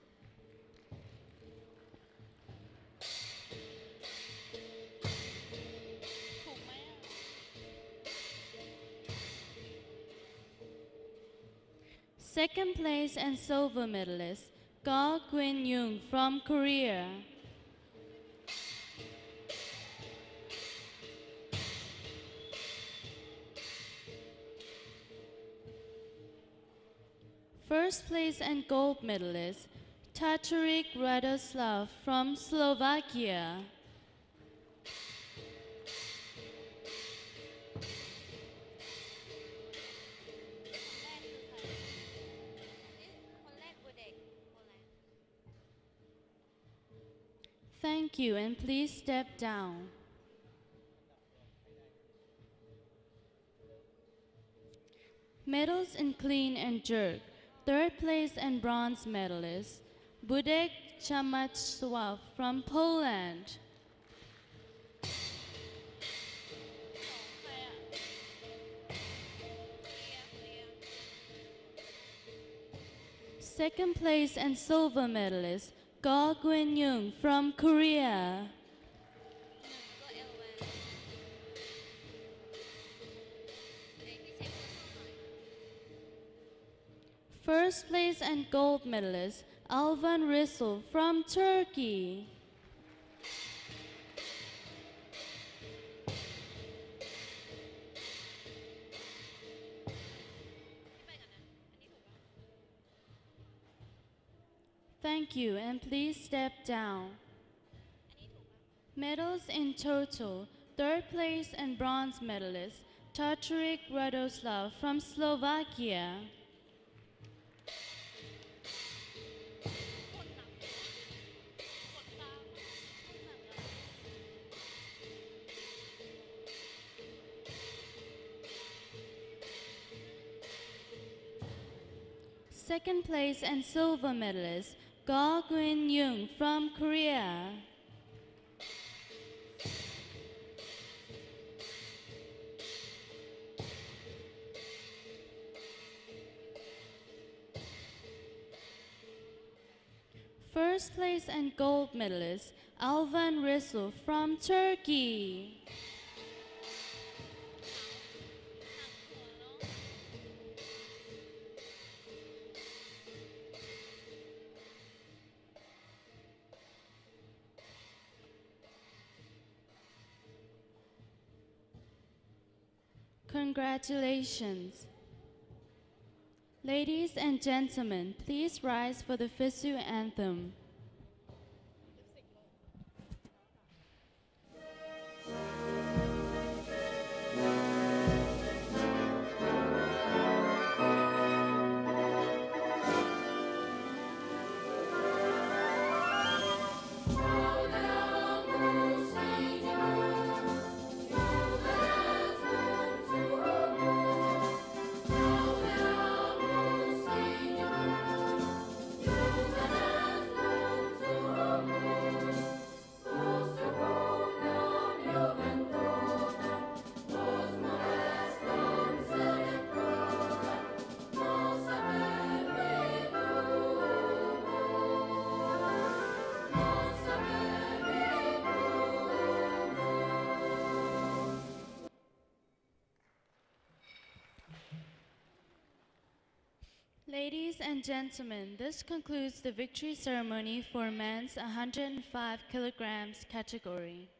Second place and silver medalist Go Kwin Young from Korea. First place and gold medalist Tatarik Radoslav from Slovakia. Thank you, and please step down. Medals in clean and jerk. Third place and bronze medalist Budek Chamatsław from Poland. Second place and silver medalist Go Kwin Young from Korea. First place and gold medalist Alvan Resul from Turkey. Thank you, and please step down. Medals in total. Third place and bronze medalist Tatarik Radoslav from Slovakia. Second place and silver medalist, Go Gwin Young from Korea. First place and gold medalist, Alvan Rizzo from Turkey. Congratulations. Ladies and gentlemen, please rise for the FISU anthem. Ladies and gentlemen, this concludes the victory ceremony for men's one hundred five kilograms category.